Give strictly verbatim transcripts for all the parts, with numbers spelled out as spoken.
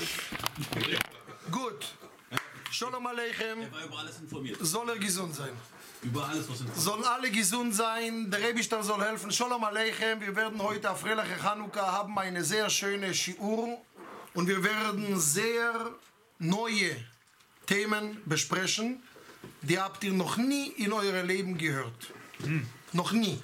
Gut. Shalom Aleichem. Er war über alles informiert. Soll er gesund sein? Über alles, was informiert. Sollen alle gesund sein. Der Rebischter soll helfen. Shalom Aleichem. Wir werden heute auf Freiliche Chanukka haben eine sehr schöne Shiur. Und wir werden sehr neue Themen besprechen, die habt ihr noch nie in eurem Leben gehört. Hm. Noch nie.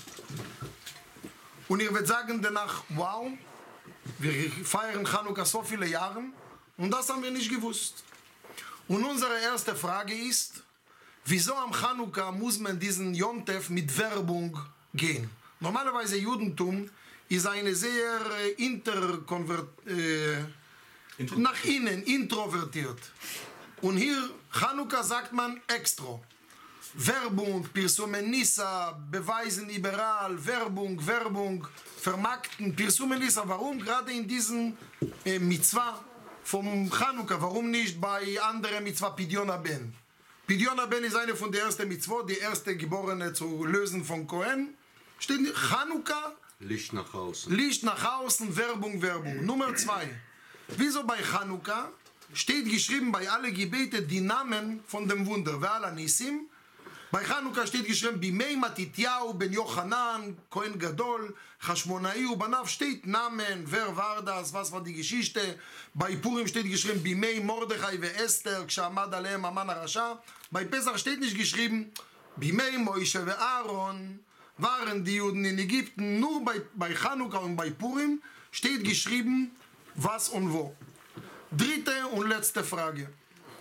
Und ihr werdet sagen danach, wow, wir feiern Chanukka so viele Jahre und das haben wir nicht gewusst. Und unsere erste Frage ist, wieso am Chanukka muss man diesen Yom Tov mit Werbung gehen? Normalerweise Judentum ist eine sehr äh, interkonvert, äh, nach innen, introvertiert. Und hier, Chanukka sagt man extra. Werbung, Pirsumen Nissa, beweisen überall, Werbung, Werbung, vermarkten, Pirsumen Nissa. Warum gerade in diesen äh, Mitzvah vom Chanukka? Warum nicht bei anderen Mitzvah Pidyon Ben? Pidyon Ben ist eine von der ersten Mitzvah, die erste Geborene zu lösen von Kohen. Steht nicht, Chanukka, Licht nach außen. Licht nach außen, Werbung, Werbung. Nummer zwei. Wieso bei Chanukka steht geschrieben bei alle Gebete die Namen von dem Wunder? Ve'ala Nisim. Bei Chanukka steht geschrieben, Bimei Matityahu ben Yochanan, Kohen Gadol, Chashmonai Ubanav, steht Namen, wer war das, was war die Geschichte. Bei Purim steht geschrieben, Bimei Mordechai ve Esther, Kshamad alehem Aman Arasha. Bei Pesach steht nicht geschrieben, Bimei Moishe ve Aaron, waren die Juden in Ägypten. Nur bei, bei Chanukka und bei Purim steht geschrieben, was und wo. Dritte und letzte Frage.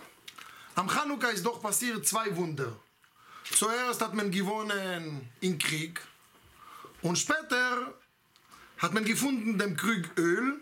Am Chanukka ist doch passiert zwei Wunder. Zuerst hat man gewonnen im Krieg und später hat man gefunden dem Krieg Öl.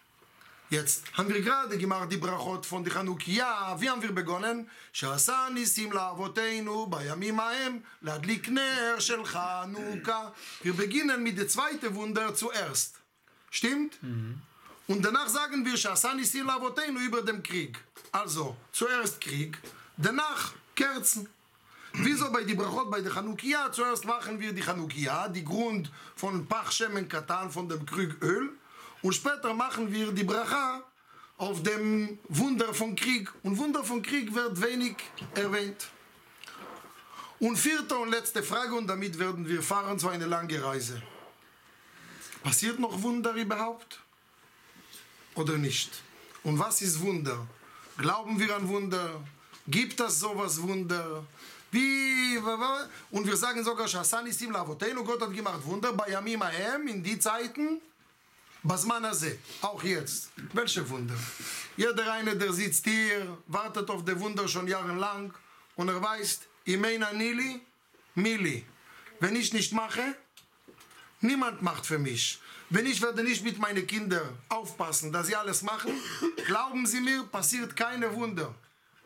Jetzt haben wir gerade gemacht die Brachot von der Chanukkia. Wie haben wir begonnen? שעשה ניסים לאבותינו בימים ההם להדליק נר של חנוכה. Wir beginnen mit dem zweiten Wunder zuerst. Stimmt? Mhm. Und danach sagen wir שעשה ניסים לאבותינו über dem Krieg. Also, zuerst Krieg, danach Kerzen. Wieso bei die Brachot, bei der Chanukkia? Zuerst machen wir die Chanukkia, die Grund von Pach Shemen Katan, von dem Krieg Öl. Und später machen wir die Bracha auf dem Wunder von Krieg. Und Wunder von Krieg wird wenig erwähnt. Und vierte und letzte Frage, und damit werden wir fahren zu einer langen Reise. Passiert noch Wunder überhaupt? Oder nicht? Und was ist Wunder? Glauben wir an Wunder? Gibt es sowas Wunder? Wie, und wir sagen sogar, Shasanisim Lavotenu, Gott hat gemacht Wunder, bei Yamim Ahem, in die Zeiten, Basman Azeh, auch jetzt. Welche Wunder? Jeder eine, der sitzt hier, wartet auf die Wunder schon jahrelang und er weiß, Imeina Nili, Mili. Wenn ich nicht mache, niemand macht für mich. Wenn ich werde nicht mit meinen Kindern aufpassen, dass sie alles machen, glauben Sie mir, passiert keine Wunder.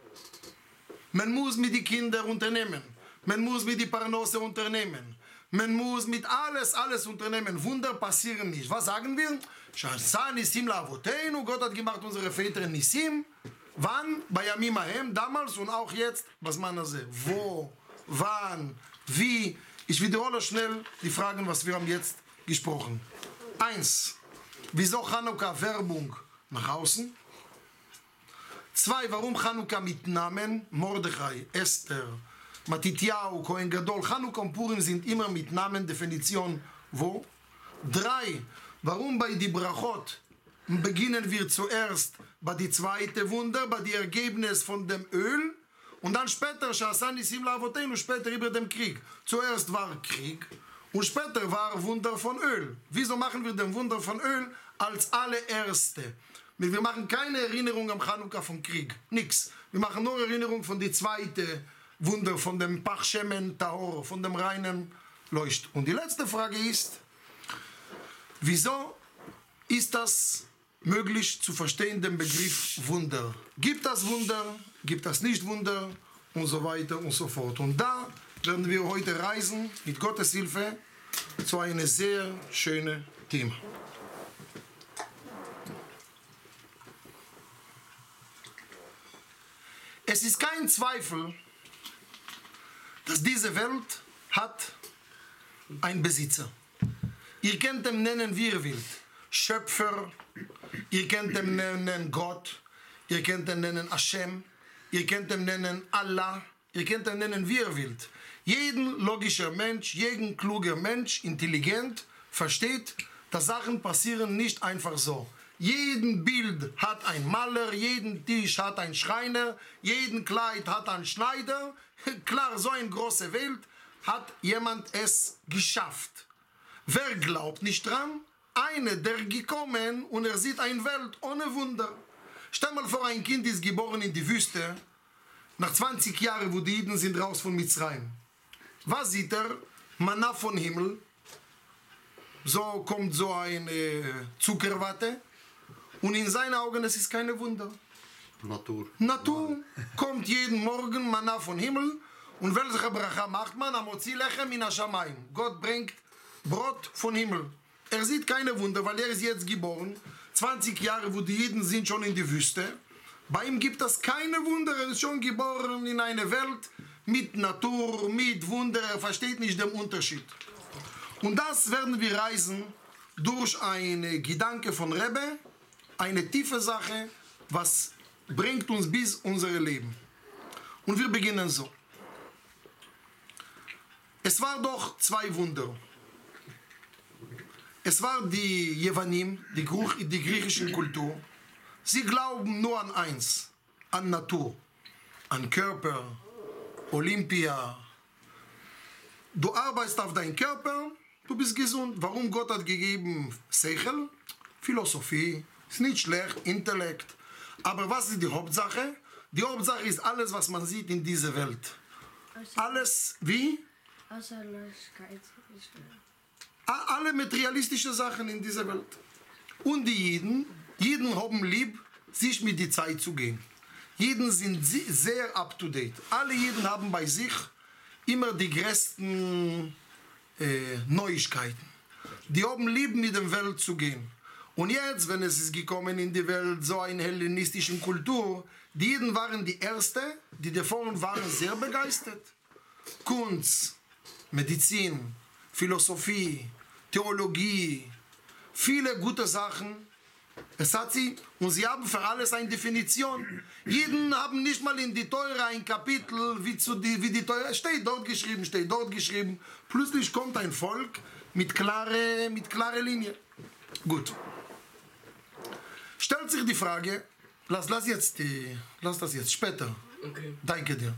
Man muss mit den Kindern unternehmen. Man muss mit den Parnose unternehmen. Man muss mit alles, alles unternehmen. Wunder passieren nicht. Was sagen wir? Shasa Nisim Lavotenu. Gott hat gemacht unsere Väter Nisim. Wann? Bei Yamim Ahem. Damals und auch jetzt. Was man da sieht. Wo? Wann? Wie? Ich wiederhole schnell die Fragen, was wir haben jetzt gesprochen. Eins. Wieso Chanukka Werbung nach außen? Zwei, warum Chanukka mit Namen? Mordechai, Esther, Matityahu, Kohen Gadol. Chanukka und Purim sind immer mit Namen, Definition wo? Drei, warum bei die Brachot beginnen wir zuerst bei die zweite Wunder, bei die Ergebnis von dem Öl und dann später, Sha'asa Nisim La'avotenu, später über dem Krieg. Zuerst war Krieg und später war Wunder von Öl. Wieso machen wir den Wunder von Öl als allererste? Wir machen keine Erinnerung am Chanukka vom Krieg. Nix. Wir machen nur Erinnerung von die zweite Wunder, von dem Pach Shemen Tahor, von dem reinen Leucht. Und die letzte Frage ist, wieso ist das möglich zu verstehen, den Begriff Wunder? Gibt das Wunder? Gibt das nicht Wunder? Und so weiter und so fort. Und da werden wir heute reisen, mit Gottes Hilfe, zu einem sehr schönen Thema. Es ist kein Zweifel, dass diese Welt hat einen Besitzer. Ihr könnt ihn nennen, wie ihr wollt. Schöpfer, ihr könnt ihn nennen Gott, ihr könnt ihn nennen Hashem, ihr könnt ihn nennen Allah, ihr könnt ihn nennen, wie ihr wollt. Jeden logischer Mensch, jeden kluger Mensch, intelligent, versteht, dass Sachen passieren nicht einfach so. Jeden Bild hat ein Maler, jeden Tisch hat ein Schreiner, jeden Kleid hat ein Schneider. Klar, so eine große Welt hat jemand es geschafft. Wer glaubt nicht dran? Einer, der gekommen und er sieht eine Welt ohne Wunder. Stell mal vor, ein Kind ist geboren in die Wüste, nach zwanzig Jahren, wo die Juden sind raus von Mitzrayim. Was sieht er? Manna vom Himmel. So kommt so eine Zuckerwatte. Und in seinen Augen, es ist keine Wunder. Natur. Natur. Kommt jeden Morgen Manna vom Himmel. Und welche Bracha macht man? Amotzi lechem in Hashamayim. Gott bringt Brot vom Himmel. Er sieht keine Wunder, weil er ist jetzt geboren. zwanzig Jahre, wo die Juden sind schon in die Wüste. Bei ihm gibt es keine Wunder. Er ist schon geboren in einer Welt mit Natur, mit Wunder. Er versteht nicht den Unterschied. Und das werden wir reisen durch einen Gedanke von Rebbe, eine tiefe Sache, was bringt uns bis unser Leben. Und wir beginnen so. Es war doch zwei Wunder. Es war die Jevanim, die, die griechische Kultur. Sie glauben nur an eins, an Natur, an Körper, Olympia. Du arbeitest auf deinen Körper, du bist gesund. Warum Gott hat gegeben Seichel? Philosophie, ist nicht schlecht, Intellekt. Aber was ist die Hauptsache? Die Hauptsache ist alles, was man sieht in dieser Welt. Alles wie? Außerlosigkeit. Alle materialistischen Sachen in dieser Welt. Und die Jeden, Jeden haben lieb, sich mit der Zeit zu gehen. Jeden sind sehr up to date. Alle Jeden haben bei sich immer die größten äh, Neuigkeiten. Die haben lieb, mit der Welt zu gehen. Und jetzt, wenn es ist gekommen in die Welt, so eine hellenistische Kultur, die Jeden waren die Ersten, die davon waren sehr begeistert. Kunst, Medizin, Philosophie, Theologie, viele gute Sachen. Es hat sie, und sie haben für alles eine Definition. Jeden haben nicht mal in die Teure ein Kapitel, wie, zu die, wie die Teure, steht dort geschrieben, steht dort geschrieben. Plötzlich kommt ein Volk mit klare, mit klare Linie. Gut. Stellt sich die Frage, lass, lass, jetzt die, lass das jetzt später. Okay. Danke dir.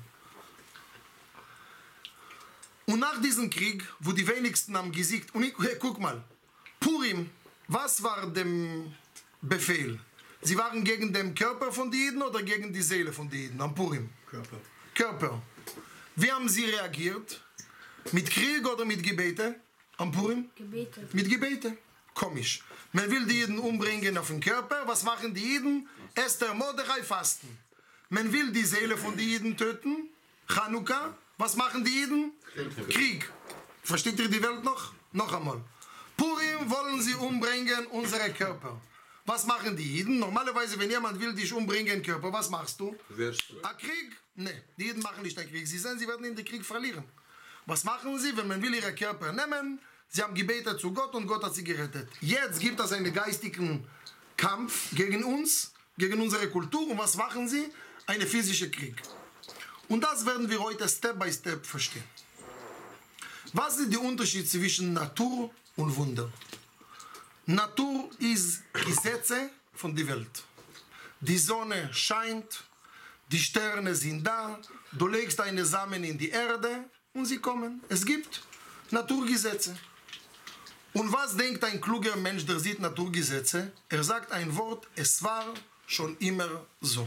Und nach diesem Krieg, wo die wenigsten haben gesiegt, und ich, hey, guck mal, Purim, was war der Befehl? Sie waren gegen den Körper von den Juden oder gegen die Seele von den Juden am Purim? Körper. Körper. Wie haben sie reagiert? Mit Krieg oder mit Gebete am Purim? Gebete. Mit Gebete. Komisch. Man will die Juden umbringen auf den Körper. Was machen die Juden? Esther, Mordechai, fasten. Man will die Seele von den Juden töten. Chanukka. Was machen die Juden? Krieg. Versteht ihr die Welt noch? Noch einmal. Purim wollen sie umbringen, unsere Körper. Was machen die Juden? Normalerweise, wenn jemand will dich umbringen, Körper, was machst du? Ein Krieg? Nein, die Juden machen nicht einen Krieg. Sie sehen, sie werden in den Krieg verlieren. Was machen sie, wenn man will ihre Körper nehmen? Sie haben gebetet zu Gott und Gott hat sie gerettet. Jetzt gibt es einen geistigen Kampf gegen uns, gegen unsere Kultur. Und was machen sie? Einen physischen Krieg. Und das werden wir heute Step by Step verstehen. Was ist der Unterschied zwischen Natur und Wunder? Natur ist Gesetze von der Welt. Die Sonne scheint, die Sterne sind da, du legst deine Samen in die Erde und sie kommen. Es gibt Naturgesetze. Und was denkt ein kluger Mensch, der sieht Naturgesetze? Er sagt ein Wort, es war schon immer so.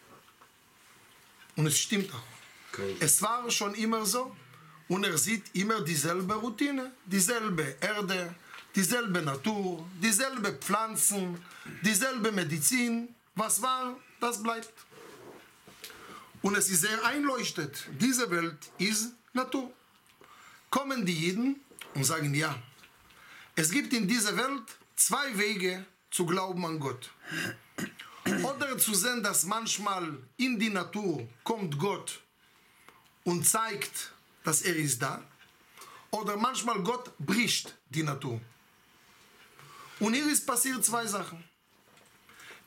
Und es stimmt auch. Okay. Es war schon immer so. Und er sieht immer dieselbe Routine, dieselbe Erde, dieselbe Natur, dieselbe Pflanzen, dieselbe Medizin. Was war, das bleibt. Und es ist sehr einleuchtet. Diese Welt ist Natur. Kommen die Juden und sagen, ja, es gibt in dieser Welt zwei Wege zu glauben an Gott. Oder zu sehen, dass manchmal in die Natur kommt Gott und zeigt, dass er ist da. Oder manchmal Gott bricht die Natur. Und hier ist passiert zwei Sachen.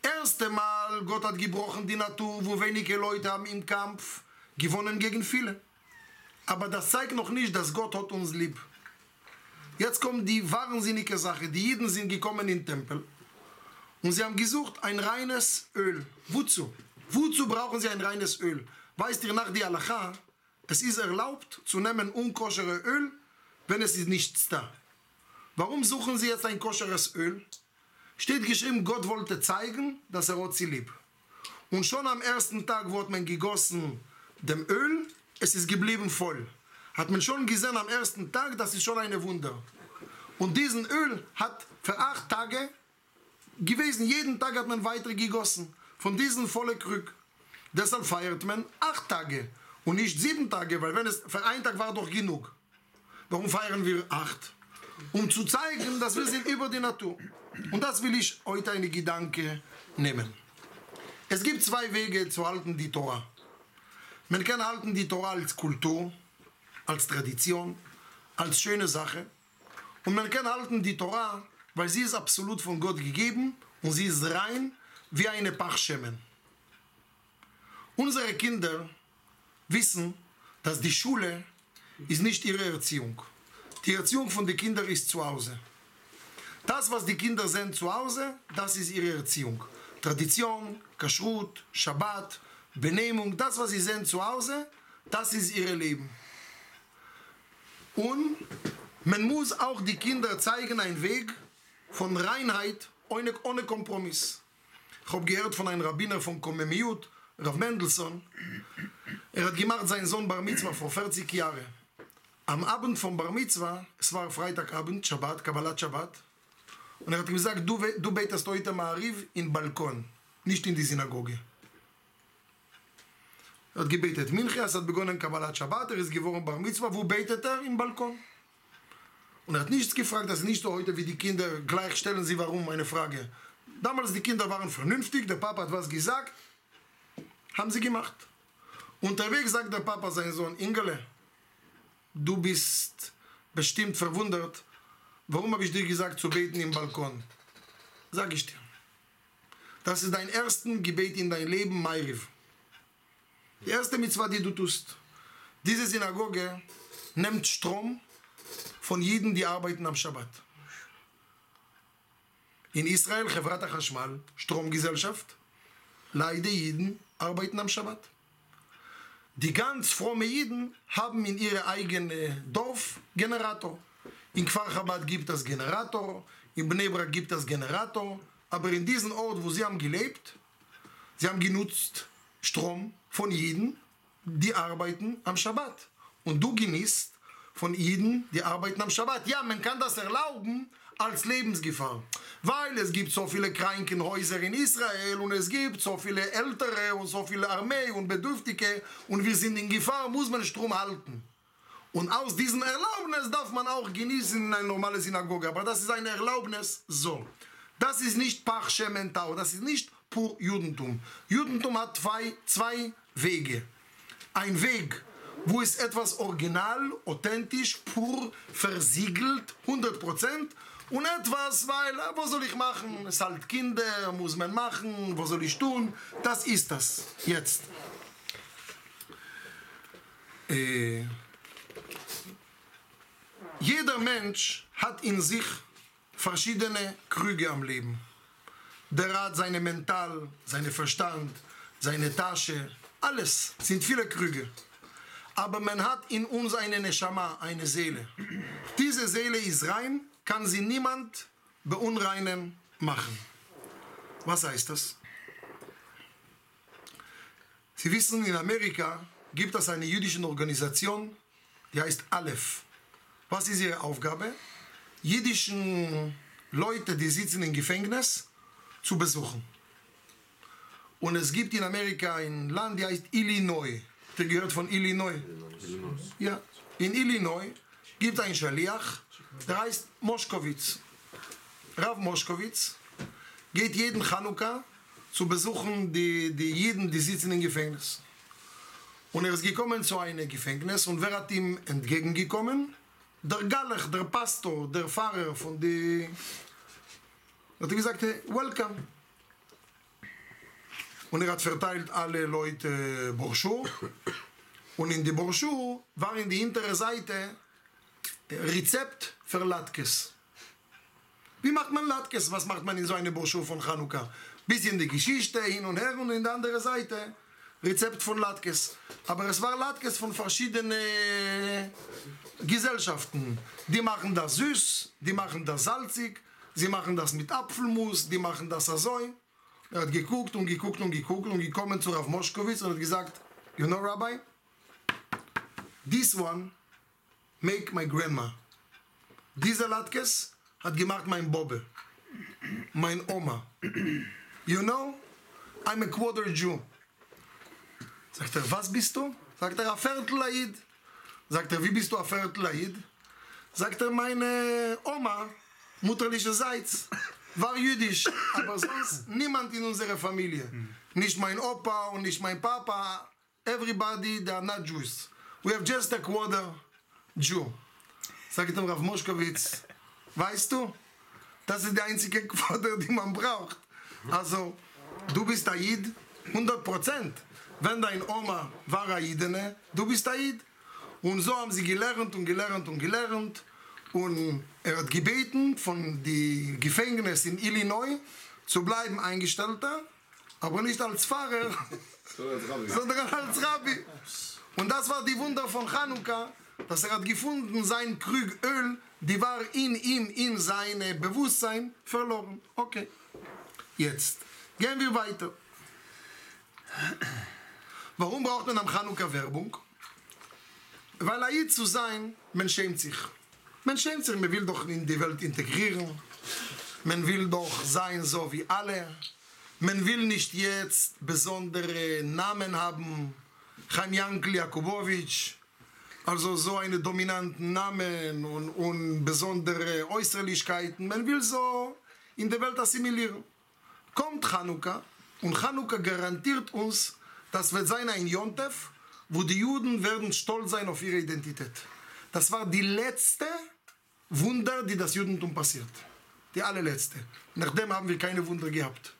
Erste Mal, Gott hat gebrochen die Natur, wo wenige Leute haben im Kampf gewonnen gegen viele. Aber das zeigt noch nicht, dass Gott hat uns lieb. Jetzt kommt die wahnsinnige Sache. Die Juden sind gekommen in den Tempel und sie haben gesucht ein reines Öl. Wozu? Wozu brauchen sie ein reines Öl? Weißt ihr nach der Halacha, es ist erlaubt zu nehmen unkoschere Öl, wenn es ist nichts da. Warum suchen sie jetzt ein koscheres Öl? Steht geschrieben, Gott wollte zeigen, dass er hat sie lieb. Und schon am ersten Tag wurde man gegossen dem Öl, es ist geblieben voll. Hat man schon gesehen am ersten Tag, das ist schon ein Wunder. Und diesen Öl hat für acht Tage gewesen, jeden Tag hat man weiter gegossen. Von diesen vollen Krug. Deshalb feiert man acht Tage und nicht sieben Tage, weil wenn es für einen Tag war doch genug. Warum feiern wir acht? Um zu zeigen, dass wir sind über die Natur. Und das will ich heute eine Gedanke nehmen. Es gibt zwei Wege zu halten die Tora. Man kann halten die Tora als Kultur, als Tradition, als schöne Sache. Und man kann halten die Tora, weil sie ist absolut von Gott gegeben und sie ist rein wie eine Pachschemen. Unsere Kinder wissen, dass die Schule ist nicht ihre Erziehung. Die Erziehung von den Kindern ist zu Hause. Das, was die Kinder sehen zu Hause, das ist ihre Erziehung. Tradition, Kashrut, Shabbat, Benehmung, das, was sie sehen zu Hause, das ist ihr Leben. Und man muss auch die Kinder zeigen einen Weg von Reinheit ohne, ohne Kompromiss. Ich habe gehört von einem Rabbiner von Komemiut, Rav Mendelssohn. Er hat gemacht seinen Sohn Bar Mitzvah vor vierzig Jahren. Am Abend vom Bar Mitzvah, es war Freitagabend, Shabbat, Kabbalat Shabbat, und er hat gesagt, du, du betest heute Ma'ariv in Balkon, nicht in die Synagoge. Er hat gebetet Mincha, es hat begonnen Kabbalat Shabbat, er ist geworden Bar Mitzvah, wo betet er? Im Balkon. Und er hat nichts gefragt, das ist nicht so heute wie die Kinder, gleich stellen sie warum, eine Frage. Damals die Kinder waren vernünftig, der Papa hat was gesagt, haben sie gemacht. Unterwegs sagt der Papa seinem Sohn, Ingele, du bist bestimmt verwundert, warum habe ich dir gesagt zu beten im Balkon? Sag ich dir. Das ist dein erstes Gebet in dein Leben, Ma'ariv. Die erste Mitzvah, die du tust. Diese Synagoge nimmt Strom von Jiden, die arbeiten am Shabbat. In Israel, Chevrat HaChashmal, Stromgesellschaft, leider Jiden arbeiten am Shabbat. Die ganz fromme Jiden haben in ihrem eigenen Dorf Generator. In Kfar Chabad gibt es Generator, in Bnei Brak gibt es Generator, aber in diesem Ort, wo sie haben gelebt, sie haben genutzt Strom von Jiden, die arbeiten am Shabbat. Und du genießt von Jiden, die arbeiten am Shabbat. Ja, man kann das erlauben als Lebensgefahr, weil es gibt so viele Krankenhäuser in Israel und es gibt so viele Ältere und so viele Armee und Bedürftige und wir sind in Gefahr, muss man Strom halten. Und aus diesem Erlaubnis darf man auch genießen in einer normalen Synagoge, aber das ist ein Erlaubnis so. Das ist nicht Pachschementau, das ist nicht pur Judentum. Judentum hat zwei, zwei Wege. Ein Weg, wo es etwas original, authentisch, pur, versiegelt, hundert Prozent. Und etwas, weil, was soll ich machen? Es halt Kinder, muss man machen, was soll ich tun? Das ist das, jetzt. Äh, jeder Mensch hat in sich verschiedene Krüge am Leben. Der hat seine Mental, seine Verstand, seine Tasche, alles sind viele Krüge. Aber man hat in uns eine Neshama, eine Seele. Diese Seele ist rein, kann sie niemand beunreinen machen. Was heißt das? Sie wissen, in Amerika gibt es eine jüdische Organisation, die heißt Aleph. Was ist ihre Aufgabe? Jüdischen Leute, die sitzen im Gefängnis, zu besuchen. Und es gibt in Amerika ein Land, das heißt Illinois. Der gehört von Illinois. Illinois. Ja, in Illinois gibt es einen Schaliach, der heißt Moschkowitz. Rav Moschkowitz geht jeden Chanukka zu besuchen die, die Jiden, die sitzen im Gefängnis. Und er ist gekommen zu einem Gefängnis und wer hat ihm entgegengekommen? Der Galach, der Pastor, der Pfarrer von die... Er hat gesagt, welcome. und er hat verteilt alle Leute Broschur. Und in die Broschur war in die hintere Seite Rezept für Latkes. Wie macht man Latkes? Was macht man in so einer Broschur von Chanukka? Bisschen die Geschichte hin und her und in der anderen Seite Rezept von Latkes. Aber es war Latkes von verschiedenen Gesellschaften. Die machen das süß, die machen das salzig, sie machen das mit Apfelmus, die machen das so. Er hat geguckt und geguckt und geguckt und gekommen zu Rav Moschkowitz und hat gesagt, you know, Rabbi, this one make my grandma. Diese Latkes hat gemacht mein Bobbe, mein Oma. You know, I'm a quarter Jew. Sagt er, was bist du? Sagt er, a Viertel Aid. Sagt er, wie bist du a Viertel Aid? Sagt er, meine Oma, mutterlicherseits, war jüdisch, aber sonst niemand in unserer Familie. Nicht mein Opa und nicht mein Papa. Everybody, they are not Jews. We have just a quarter Jew. Sagt er, Rav Moschkowitz, weißt du, das ist die einzige Quote, die man braucht. Also, du bist Aid, hundert Prozent. Wenn dein Oma war Aidene, du bist Aid. Und so haben sie gelernt und gelernt und gelernt. Und er hat gebeten von den Gefängnissen in Illinois zu bleiben Eingestellter, aber nicht als Pfarrer, sondern als Rabbi. Und das war die Wunder von Chanukka, dass er hat gefunden, sein Krug Öl, die war in ihm, in seinem Bewusstsein verloren. Okay, jetzt gehen wir weiter. Warum braucht man am Chanukka Werbung? Weil Aid zu sein, man schämt sich. Man schämt sich, man will doch in die Welt integrieren. Man will doch sein so wie alle. Man will nicht jetzt besondere Namen haben. Chaim Yankl Jakubowitsch. Also so eine dominanten Namen und, und besondere Äußerlichkeiten. Man will so in der Welt assimilieren. Kommt Chanukka und Chanukka garantiert uns, das wird sein ein Jontef, wo die Juden werden stolz sein auf ihre Identität. Das war die letzte Wunder, die das Judentum passiert. Die allerletzte. Nachdem haben wir keine Wunder gehabt.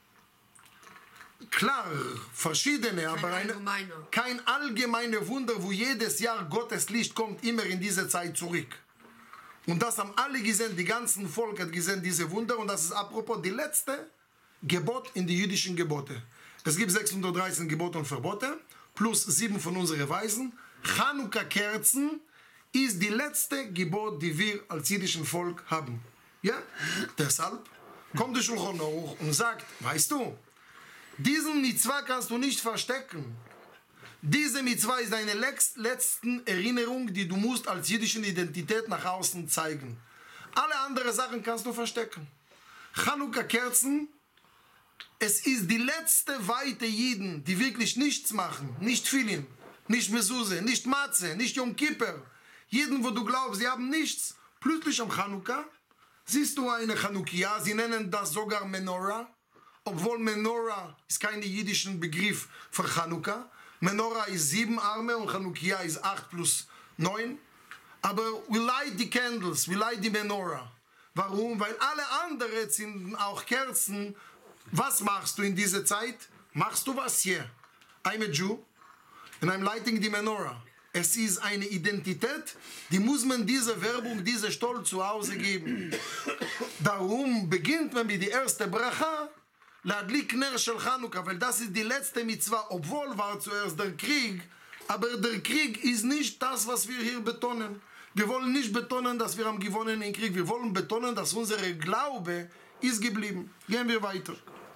Klar, verschiedene, aber eine, kein allgemeine Wunder, wo jedes Jahr Gottes Licht kommt immer in diese Zeit zurück. Und das haben alle gesehen, die ganzen Volk hat gesehen diese Wunder. Und das ist apropos die letzte Gebot in die jüdischen Gebote. Es gibt sechshundertdreizehn Gebote und Verbote, plus sieben von unseren Weisen. Chanukka-Kerzen ist die letzte Gebot, die wir als jüdischen Volk haben. Ja? Deshalb kommt der Shulchan Aruch und sagt, weißt du, diesen Mitzvah kannst du nicht verstecken. Diese Mitzvah ist deine letzte Erinnerung, die du musst als jüdische Identität nach außen zeigen. Alle anderen Sachen kannst du verstecken. Chanukka-Kerzen, es ist die letzte Weite Jiden, die wirklich nichts machen. Nicht Tfilin, nicht Mezuzah, nicht Matze, nicht Yom Kippur. Jeden, wo du glaubst, sie haben nichts. Plötzlich am Chanukka siehst du eine Chanukia, sie nennen das sogar Menorah. Obwohl Menorah ist kein jüdischen Begriff für Chanukka. Menorah ist sieben Arme und Chanukia ist acht plus neun. Aber we light the candles, we light the Menorah. Warum? Weil alle anderen sind auch Kerzen. Was machst du in dieser Zeit? Machst du was hier? I'm a Jew and I'm lighting the Menorah. Es ist eine Identität, die muss man diese Werbung, diese Stolz zu Hause geben. Darum beginnt man mit der ersten Bracha, Ladlik Ner Shel Chanukka, weil das ist die letzte Mitzvah, obwohl war zuerst der Krieg, aber der Krieg ist nicht das, was wir hier betonen. Wir wollen nicht betonen, dass wir haben gewonnen im Krieg, wir wollen betonen, dass unser Glaube ist geblieben. Gehen wir weiter.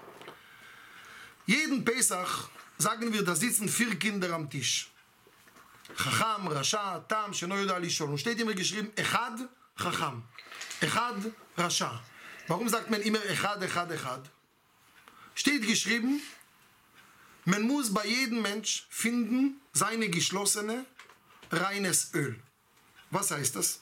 Jeden Pesach sagen wir, da sitzen vier Kinder am Tisch. Chacham, Rasha, Tam, Sheno Yoda Lishol. Und steht immer geschrieben, Echad, Chacham. Echad, Rasha. Warum sagt man immer Echad, Echad, Echad? Steht geschrieben, man muss bei jedem Mensch finden, seine geschlossene, reines Öl. Was heißt das?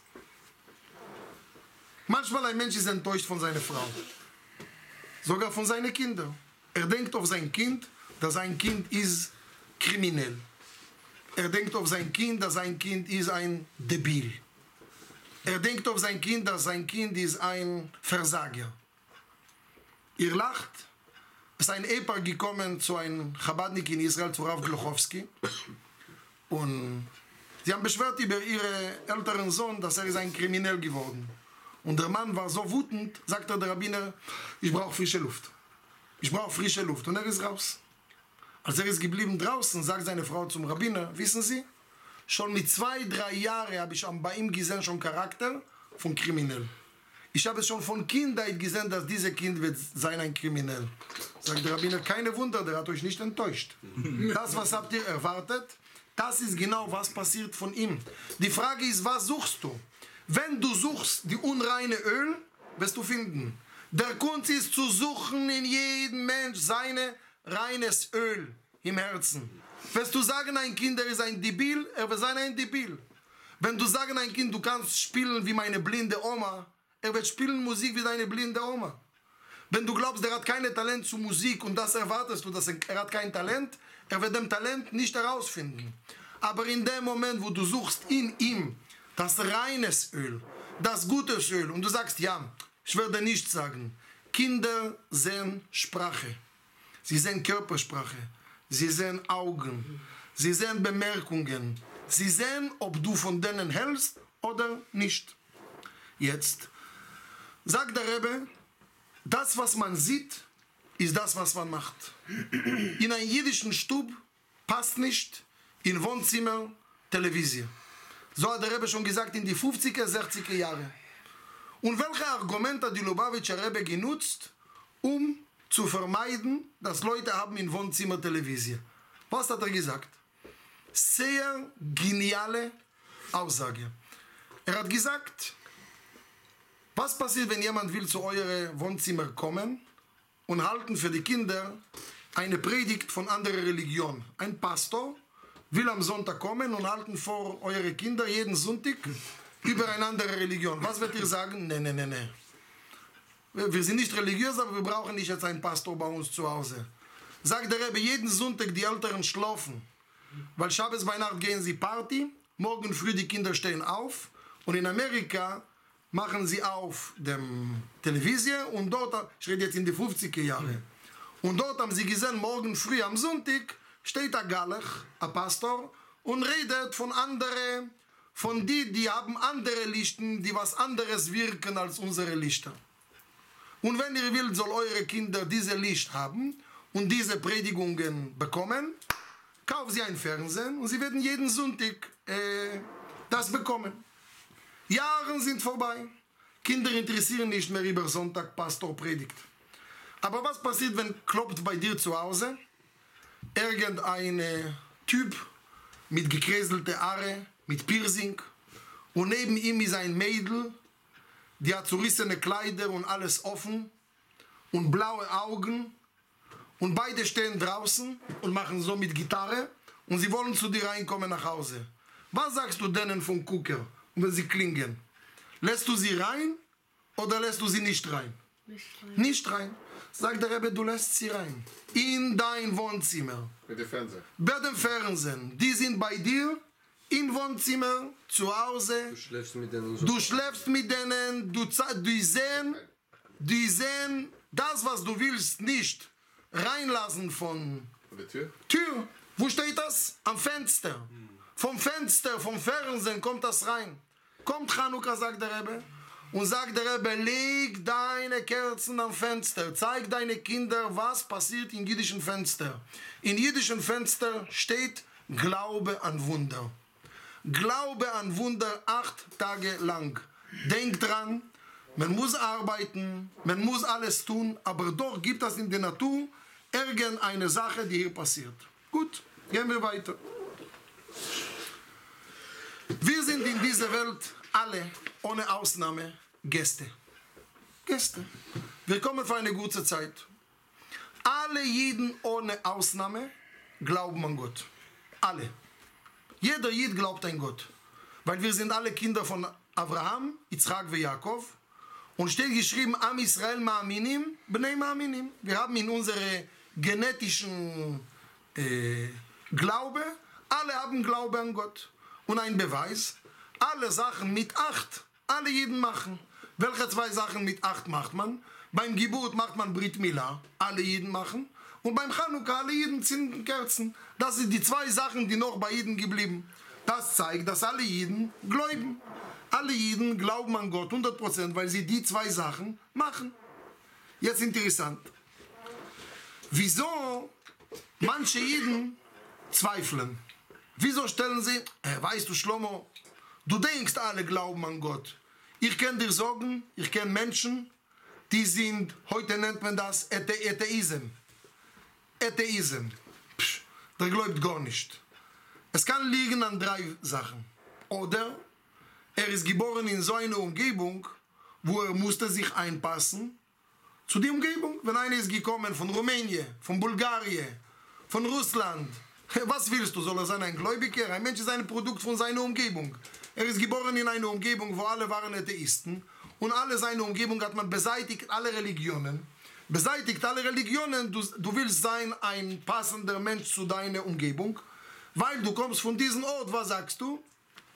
Manchmal ein Mensch ist enttäuscht von seiner Frau. Sogar von seinen Kindern. Er denkt auf sein Kind, dass sein Kind ist kriminell. Er denkt auf sein Kind, dass sein Kind ist ein Debil. Er denkt auf sein Kind, dass sein Kind ist ein Versager. Ihr lacht. ist ein Ehepaar gekommen zu einem Chabadnik in Israel, zu Rav Glochowski. Und sie haben beschwert über ihren älteren Sohn, dass er ist ein Kriminell geworden. Und der Mann war so wütend, sagte der Rabbiner, ich brauche frische Luft. Ich brauche frische Luft. Und er ist raus. Als er ist geblieben draußen, sagt seine Frau zum Rabbiner, wissen Sie, schon mit zwei, drei Jahren habe ich bei ihm gesehen, schon Charakter von Kriminell. Ich habe es schon von Kindheit gesehen, dass dieses Kind wird sein ein Kriminell. Sagt der Rabbiner, keine Wunder, der hat euch nicht enttäuscht. Das, was habt ihr erwartet, das ist genau, was passiert von ihm. Die Frage ist, was suchst du? Wenn du suchst die unreine Öl, wirst du finden. Der Kunst ist zu suchen in jedem Mensch seine reines Öl im Herzen. Wirst du sagen, ein Kind, er ist ein Debil, er wird sein ein Debil. Wenn du sagen, ein Kind, du kannst spielen wie meine blinde Oma, er wird spielen Musik wie deine blinde Oma. Wenn du glaubst, er hat kein Talent zu Musik und das erwartest du, dass er, er hat kein Talent, er wird dem Talent nicht herausfinden. Aber in dem Moment, wo du suchst in ihm das reines Öl, das gutes Öl und du sagst, ja, ich werde nicht sagen, Kinder sehen Sprache, sie sehen Körpersprache, sie sehen Augen, sie sehen Bemerkungen, sie sehen, ob du von denen hältst oder nicht. Jetzt sagt der Rebbe, das, was man sieht, ist das, was man macht. In einem jüdischen Stub passt nicht in Wohnzimmer Television. So hat der Rebbe schon gesagt in die fünfziger, sechziger Jahre. Und welche Argumente hat die Lubavitcher Rebbe genutzt, um zu vermeiden, dass Leute haben in Wohnzimmer Television? Was hat er gesagt? Sehr geniale Aussage. Er hat gesagt, was passiert, wenn jemand will zu eurem Wohnzimmer kommen und halten für die Kinder eine Predigt von anderer Religion? Ein Pastor will am Sonntag kommen und halten vor eure Kinder jeden Sonntag über eine andere Religion. Was wird ihr sagen? Nee, nee, nee, nee. Wir sind nicht religiös, aber wir brauchen nicht jetzt einen Pastor bei uns zu Hause. Sagt der Rebbe, jeden Sonntag die Älteren schlafen. Weil Schabbos bei Nacht gehen sie Party, morgen früh die Kinder stehen auf und in Amerika machen sie auf dem Television und dort, ich rede jetzt in die fünfziger Jahre, und dort haben sie gesehen, morgen früh am Sonntag steht ein Galech, ein Pastor, und redet von anderen, von die, die haben andere Lichten, die was anderes wirken als unsere Lichter. Und wenn ihr wollt, soll eure Kinder diese Licht haben und diese Predigungen bekommen, kaufen sie ein Fernsehen und sie werden jeden Sonntag äh, das bekommen. Jahre sind vorbei. Kinder interessieren nicht mehr über Sonntag, Pastor predigt. Aber was passiert, wenn klopft bei dir zu Hause irgendein äh, Typ mit gekräselten Haare, mit Piercing und neben ihm ist ein Mädel, die hat zerrissene Kleider und alles offen und blaue Augen und beide stehen draußen und machen so mit Gitarre und sie wollen zu dir reinkommen nach Hause. Was sagst du denen vom Kucker, wenn sie klingen? Lässt du sie rein oder lässt du sie nicht rein? Nicht rein. Nicht rein. Sagt der Rebbe, du lässt sie rein. In dein Wohnzimmer. Mit dem Fernseher. Bei dem Fernsehen. Die sind bei dir im Wohnzimmer, zu Hause. Du schläfst mit denen so. Du schläfst mit denen, du, die sehen, die sehen das, was du willst, nicht reinlassen von Von der Tür? Tür. Wo steht das? Am Fenster. Vom Fenster, vom Fernsehen kommt das rein. Kommt Chanukka, sagt der Rebbe, und sagt der Rebbe, leg deine Kerzen am Fenster, zeig deine Kinder, was passiert in jüdischen Fenster. In jüdischen Fenster steht Glaube an Wunder. Glaube an Wunder acht Tage lang. Denk dran, man muss arbeiten, man muss alles tun, aber doch gibt es in der Natur irgendeine Sache, die hier passiert. Gut, gehen wir weiter. Wir sind in dieser Welt alle, ohne Ausnahme, Gäste. Gäste. Wir kommen für eine gute Zeit. Alle Jiden ohne Ausnahme glauben an Gott. Alle. Jeder Jid glaubt an Gott. Weil wir sind alle Kinder von Abraham, Yitzchak und Jakob. Und steht geschrieben, Am Israel Ma'aminim, Bnei Ma'aminim. Wir haben in unserem genetischen äh, Glaube, alle haben Glaube an Gott. Und ein Beweis, alle Sachen mit acht, alle Jeden machen. Welche zwei Sachen mit acht macht man? Beim Geburt macht man Brit Mila, alle Jiden machen. Und beim Chanukka, alle Jiden zünden Kerzen. Das sind die zwei Sachen, die noch bei Jiden geblieben. Das zeigt, dass alle Jiden glauben. Alle Jiden glauben an Gott hundert Prozent, weil sie die zwei Sachen machen. Jetzt interessant. Wieso manche Jiden zweifeln? Wieso stellen sie, äh, weißt du, Shlomo, du denkst, alle glauben an Gott. Ich kann dir sagen, ich kenne Menschen, die sind, heute nennt man das Atheism. Atheism. Psch, der glaubt gar nicht. Es kann liegen an drei Sachen. Oder er ist geboren in so einer Umgebung, wo er musste sich einpassen zu der Umgebung. Wenn einer ist gekommen von Rumänien, von Bulgarien, von Russland, was willst du? Soll er sein ein Gläubiger? Ein Mensch ist ein Produkt von seiner Umgebung. Er ist geboren in einer Umgebung, wo alle waren Atheisten. Und alle seine Umgebung hat man beseitigt, alle Religionen. Beseitigt alle Religionen, du, du willst sein ein passender Mensch zu deiner Umgebung. Weil du kommst von diesem Ort, was sagst du?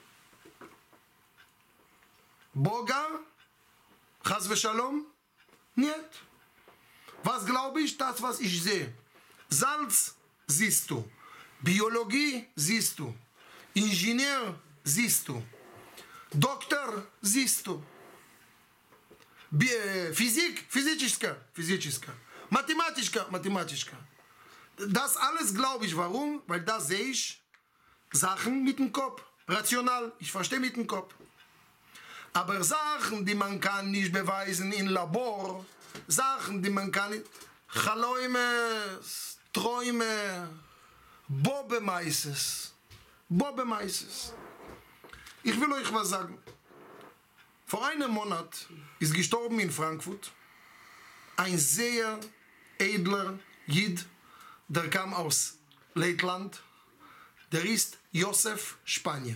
Boga? Chas v'shalom? Niet. Was glaube ich? Das, was ich sehe. Salz siehst du. Biologie siehst du. Ingenieur siehst du. Doktor siehst du. Bi Physik, Physischka, Physischka. Mathematischka, Mathematischka. Das alles glaube ich. Warum? Weil da sehe ich Sachen mit dem Kopf. Rational. Ich verstehe mit dem Kopf. Aber Sachen, die man kann nicht beweisen in Labor, Sachen, die man kann nicht... Chaloime, Träume, Bobemeises. Bobemeises. Ich will euch was sagen. Vor einem Monat ist gestorben in Frankfurt ein sehr edler Jid, der kam aus Lettland, der ist Josef Spanier.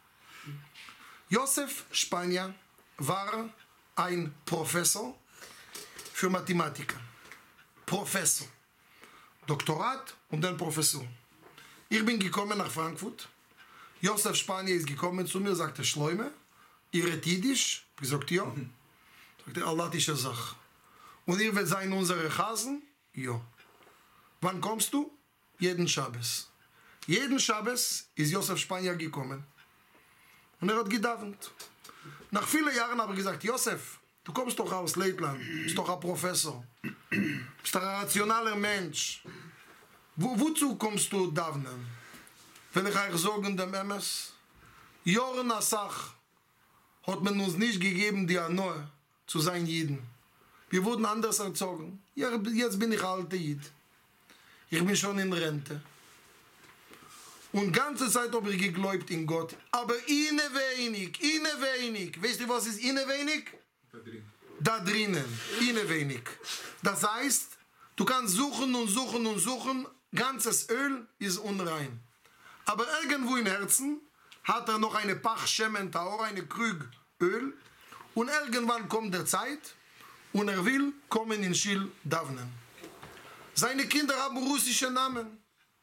Josef Spanier war ein Professor für Mathematiker. Professor. Doktorat und dann Professor. Ich bin gekommen nach Frankfurt. Josef Spanier ist gekommen zu mir, sagte, Schleume, ihr redet Jiddisch? Ich gesagt, ja. Sagte, allatische Sache. Und ihr werdet sein unsere Chasen? Ja. Wann kommst du? Jeden Schabbes. Jeden Schabbes ist Josef Spanier gekommen. Und er hat gedavnt. Nach vielen Jahren habe ich gesagt, Josef, du kommst doch aus Lettland, bist doch ein Professor, bist ein rationaler Mensch. Wo, wozu kommst du davnen? Wenn ich euch sagen, dem M S, Joren Asach hat man uns nicht gegeben, die Anoe zu sein Jiden. Wir wurden anders erzogen. Ja, jetzt bin ich alter Jid. Ich bin schon in Rente. Und ganze Zeit habe ich geglaubt in Gott. Aber inne wenig, inne wenig. Weißt du, was ist inne wenig? Da drin. Da drinnen, inne wenig. Das heißt, du kannst suchen und suchen und suchen. Ganzes Öl ist unrein. Aber irgendwo im Herzen hat er noch eine Pach Shemen Taor, eine Krug Öl. Und irgendwann kommt der Zeit und er will kommen in Schil Davnen. Seine Kinder haben russische Namen.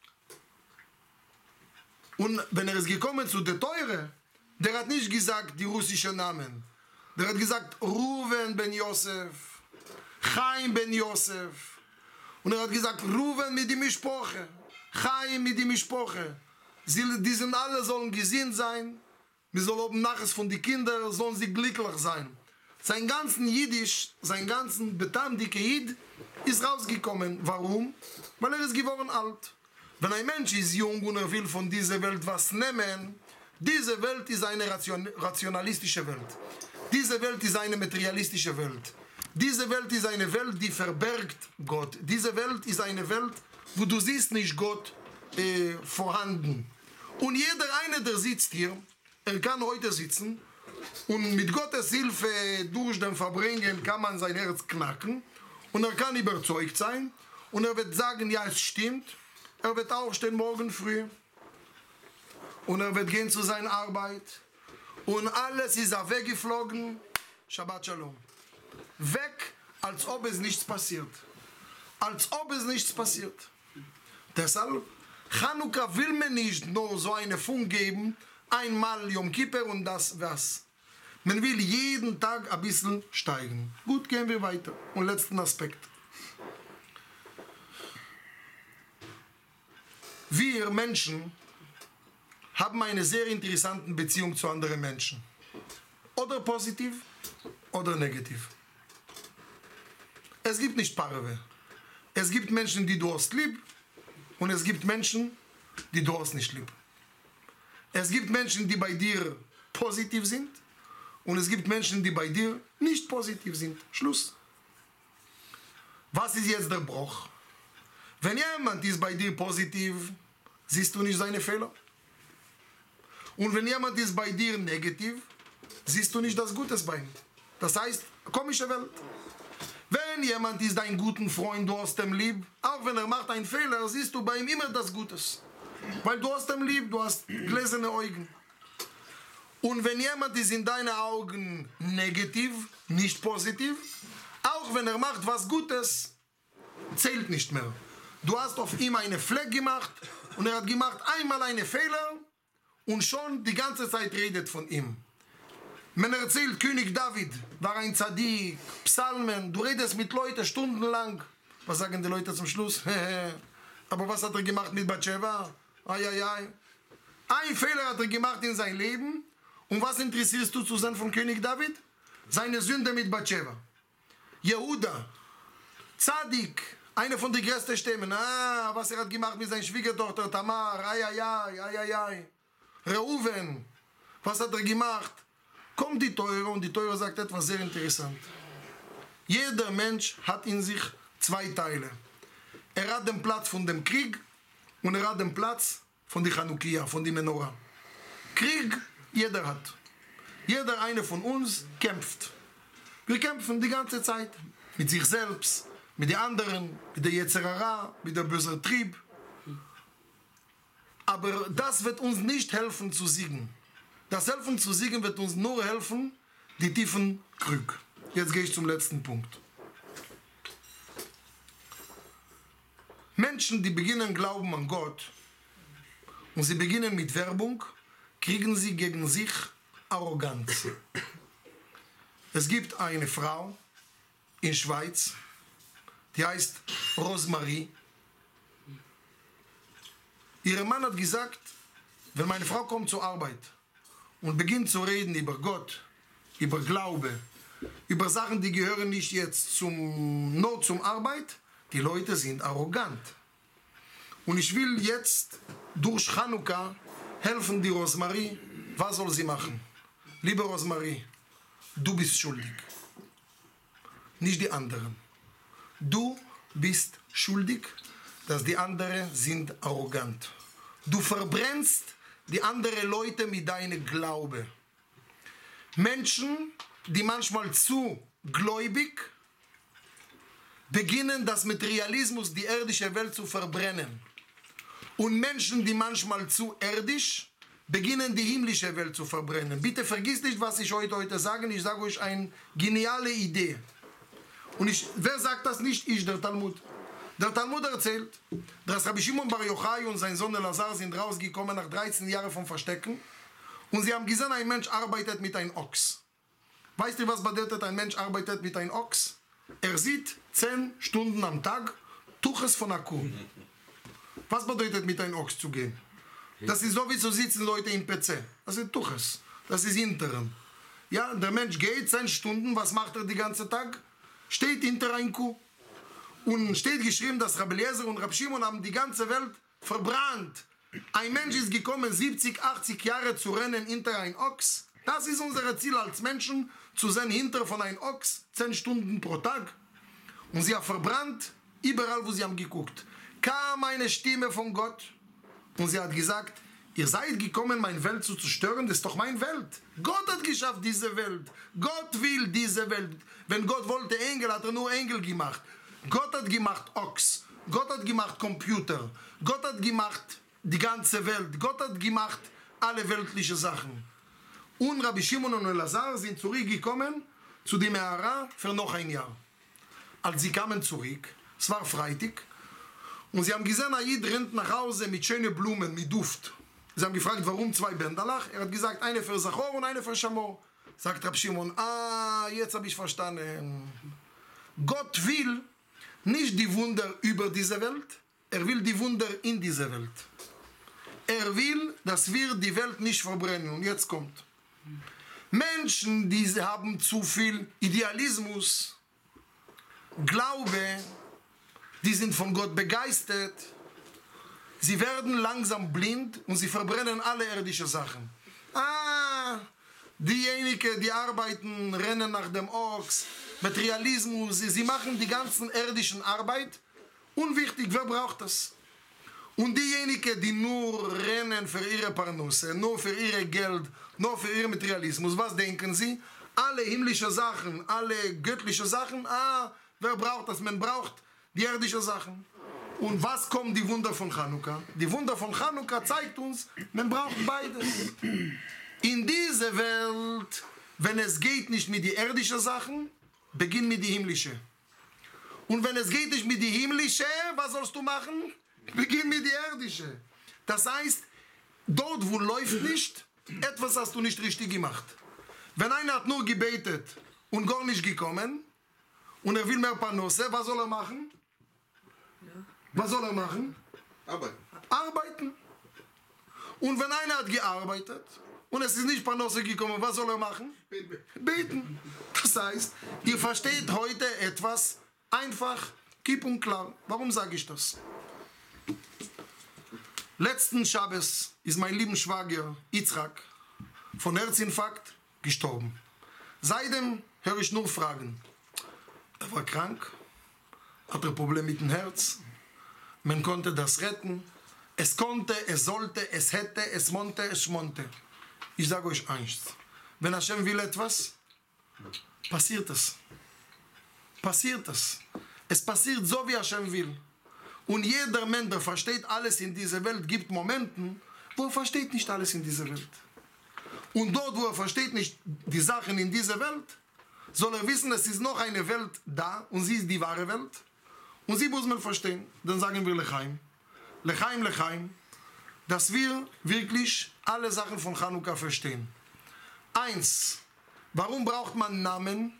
Und wenn er ist gekommen zu der Teure, der hat nicht gesagt die russischen Namen. Der hat gesagt Ruven ben Yosef, Chaim ben Yosef. Und er hat gesagt Ruven mit dem Mischpoche, Chaim mit dem Mischpoche. Sie, die sind alle sollen gesinnt sein. Wir sollen nachher von den Kindern sollen sie glücklich sein. Sein ganzen Jiddisch, sein ganzen betamdike Jid ist rausgekommen. Warum? Weil er ist geworden alt. Wenn ein Mensch ist jung und er will von dieser Welt was nehmen, diese Welt ist eine ration rationalistische Welt. Diese Welt ist eine materialistische Welt. Diese Welt ist eine Welt, die verbergt Gott. Diese Welt ist eine Welt, wo du siehst nicht Gott äh, vorhanden. Und jeder eine, der sitzt hier, er kann heute sitzen und mit Gottes Hilfe durch den Verbringen kann man sein Herz knacken und er kann überzeugt sein und er wird sagen, ja, es stimmt. Er wird aufstehen morgen früh und er wird gehen zu seiner Arbeit und alles ist weggeflogen. Shabbat Shalom. Weg, als ob es nichts passiert. Als ob es nichts passiert. Deshalb, Chanukka will mir nicht nur so eine Funk geben, einmal Yom Kippur und das was. Man will jeden Tag ein bisschen steigen. Gut, gehen wir weiter. Und letzten Aspekt. Wir Menschen haben eine sehr interessante Beziehung zu anderen Menschen. Oder positiv, oder negativ. Es gibt nicht Parve. Es gibt Menschen, die du hast lieb, und es gibt Menschen, die du hast nicht lieb. Es gibt Menschen, die bei dir positiv sind, und es gibt Menschen, die bei dir nicht positiv sind. Schluss. Was ist jetzt der Bruch? Wenn jemand ist bei dir positiv, siehst du nicht seine Fehler. Und wenn jemand ist bei dir negativ, siehst du nicht das Gutes bei ihm. Das heißt, komische Welt. Wenn jemand ist dein guter Freund, du hast ihn lieb, auch wenn er macht einen Fehler, siehst du bei ihm immer das Gutes. Weil du hast ihn lieb, du hast gläserne Augen. Und wenn jemand ist in deinen Augen negativ, nicht positiv, auch wenn er macht was Gutes, zählt nicht mehr. Du hast auf ihm eine Fleck gemacht und er hat gemacht einmal einen Fehler und schon die ganze Zeit redet von ihm. Man erzählt, König David war ein Zadik, Psalmen, du redest mit Leuten stundenlang. Was sagen die Leute zum Schluss? Aber was hat er gemacht mit Batsheva? Ai, ai, ai. Ein Fehler hat er gemacht in seinem Leben. Und was interessierst du zu sein von König David? Seine Sünde mit Batsheva. Jehuda, Zadik, eine von den größten Stämmen. Ah, was er hat gemacht mit seiner Schwiegertochter Tamar. Ai, ai, ai, ai, ai, ai. Reuven, was hat er gemacht? Kommt die Teure und die Teure sagt etwas sehr interessant. Jeder Mensch hat in sich zwei Teile. Er hat den Platz von dem Krieg und er hat den Platz von der Chanukia, von der Menorah. Krieg, jeder hat. Jeder eine von uns kämpft. Wir kämpfen die ganze Zeit. Mit sich selbst, mit den anderen, mit der Yetzer Hara, mit der bösen Trieb. Aber das wird uns nicht helfen zu siegen. Das Helfen zu siegen wird uns nur helfen, die tiefen Krug. Jetzt gehe ich zum letzten Punkt. Menschen, die beginnen glauben an Gott und sie beginnen mit Werbung, kriegen sie gegen sich Arroganz. Es gibt eine Frau in Schweiz, die heißt Rosemarie. Ihr Mann hat gesagt, wenn meine Frau kommt zur Arbeit und beginnt zu reden über Gott, über Glaube, über Sachen, die gehören nicht jetzt zum, nur zum Arbeit, die Leute sind arrogant. Und ich will jetzt durch Chanukka helfen die Rosemarie. Was soll sie machen? Liebe Rosemarie, du bist schuldig. Nicht die anderen. Du bist schuldig, dass die anderen sind arrogant. Du verbrennst die anderen Leute mit deinem Glaube. Menschen, die manchmal zu gläubig, beginnen das Materialismus, die irdische Welt zu verbrennen. Und Menschen, die manchmal zu irdisch, beginnen die himmlische Welt zu verbrennen. Bitte vergiss nicht, was ich heute, heute sage. Ich sage euch eine geniale Idee. Und ich, wer sagt das nicht? Ich, der Talmud. Der Talmud erzählt, dass Rabbi Shimon Bar Yochai und sein Sohn Elazar sind rausgekommen nach dreizehn Jahren vom Verstecken. Und sie haben gesehen, ein Mensch arbeitet mit einem Ochs. Weißt du, was bedeutet, ein Mensch arbeitet mit einem Ochs? Er sieht zehn Stunden am Tag Tuches von einer Kuh. Was bedeutet, mit einem Ochs zu gehen? Das ist so, wie zu sitzen Leute im P C. Das ist Tuches. Das ist Interim. Ja, der Mensch geht zehn Stunden, was macht er den ganzen Tag? Steht hinter einer Kuh. Und steht geschrieben, dass Rabbi Eliezer und Rabbi Shimon haben die ganze Welt verbrannt. Ein Mensch ist gekommen, siebzig, achtzig Jahre zu rennen hinter einem Ochs. Das ist unser Ziel als Menschen, zu sein hinter von einem Ochs, zehn Stunden pro Tag. Und sie haben verbrannt, überall wo sie haben geguckt. Kam eine Stimme von Gott und sie hat gesagt, ihr seid gekommen, meine Welt zu zerstören, das ist doch meine Welt. Gott hat geschafft diese Welt. Gott will diese Welt. Wenn Gott wollte Engel, hat er nur Engel gemacht. Gott hat gemacht Ochs. Gott hat gemacht Computer. Gott hat gemacht die ganze Welt. Gott hat gemacht alle weltlichen Sachen. Und Rabbi Shimon und Elazar sind zurückgekommen zu dem Me'ara für noch ein Jahr. Als sie kamen zurück, es war Freitag, und sie haben gesehen, Aid rennt nach Hause mit schönen Blumen, mit Duft. Sie haben gefragt, warum zwei Bänderlach? Er hat gesagt, eine für Zachor und eine für Shamor. Sagt Rab Shimon, ah, jetzt habe ich verstanden. Gott will nicht die Wunder über diese Welt, er will die Wunder in dieser Welt. Er will, dass wir die Welt nicht verbrennen. Und jetzt kommt. Menschen, die haben zu viel Idealismus, Glaube, die sind von Gott begeistert. Sie werden langsam blind und sie verbrennen alle irdische Sachen. Ah, diejenigen, die arbeiten, rennen nach dem Ochs, Materialismus, sie, sie machen die ganzen irdischen Arbeit. Unwichtig, wer braucht das? Und diejenigen, die nur rennen für ihre Parnusse, nur für ihr Geld, nur für ihren Materialismus, was denken sie? Alle himmlische Sachen, alle göttliche Sachen, ah, wer braucht das? Man braucht die irdischen Sachen. Und was kommt die Wunder von Chanukka? Die Wunder von Chanukka zeigt uns, man braucht beides. In dieser Welt, wenn es geht nicht mit den irdischen Sachen, beginn mit den himmlischen. Und wenn es geht nicht mit den himmlischen, was sollst du machen? Beginn mit den irdischen. Das heißt, dort wo läuft nicht, etwas hast du nicht richtig gemacht. Wenn einer hat nur gebetet und gar nicht gekommen und er will mehr Parnasse, was soll er machen? Was soll er machen? Arbeiten. Arbeiten. Und wenn einer hat gearbeitet und es ist nicht Parnasse gekommen, was soll er machen? Beten. Beten. Das heißt, ihr versteht heute etwas einfach, klipp und klar. Warum sage ich das? Letzten Schabbes ist mein lieber Schwager Yitzhak von Herzinfarkt gestorben. Seitdem höre ich nur Fragen. Er war krank, hatte Probleme mit dem Herz. Man konnte das retten. Es konnte, es sollte, es hätte, es mochte, es schmonte. Ich sage euch eins. Wenn Hashem will etwas, passiert es. Passiert es. Es passiert so, wie Hashem will. Und jeder Mensch, der versteht alles in dieser Welt, gibt Momente, wo er versteht nicht alles in dieser Welt. Und dort, wo er versteht nicht die Sachen in dieser Welt, soll er wissen, es ist noch eine Welt da und sie ist die wahre Welt. Und sie muss man verstehen. Dann sagen wir Lechaim. Lechaim, Lechaim, dass wir wirklich alle Sachen von Chanukka verstehen. Eins, warum braucht man Namen?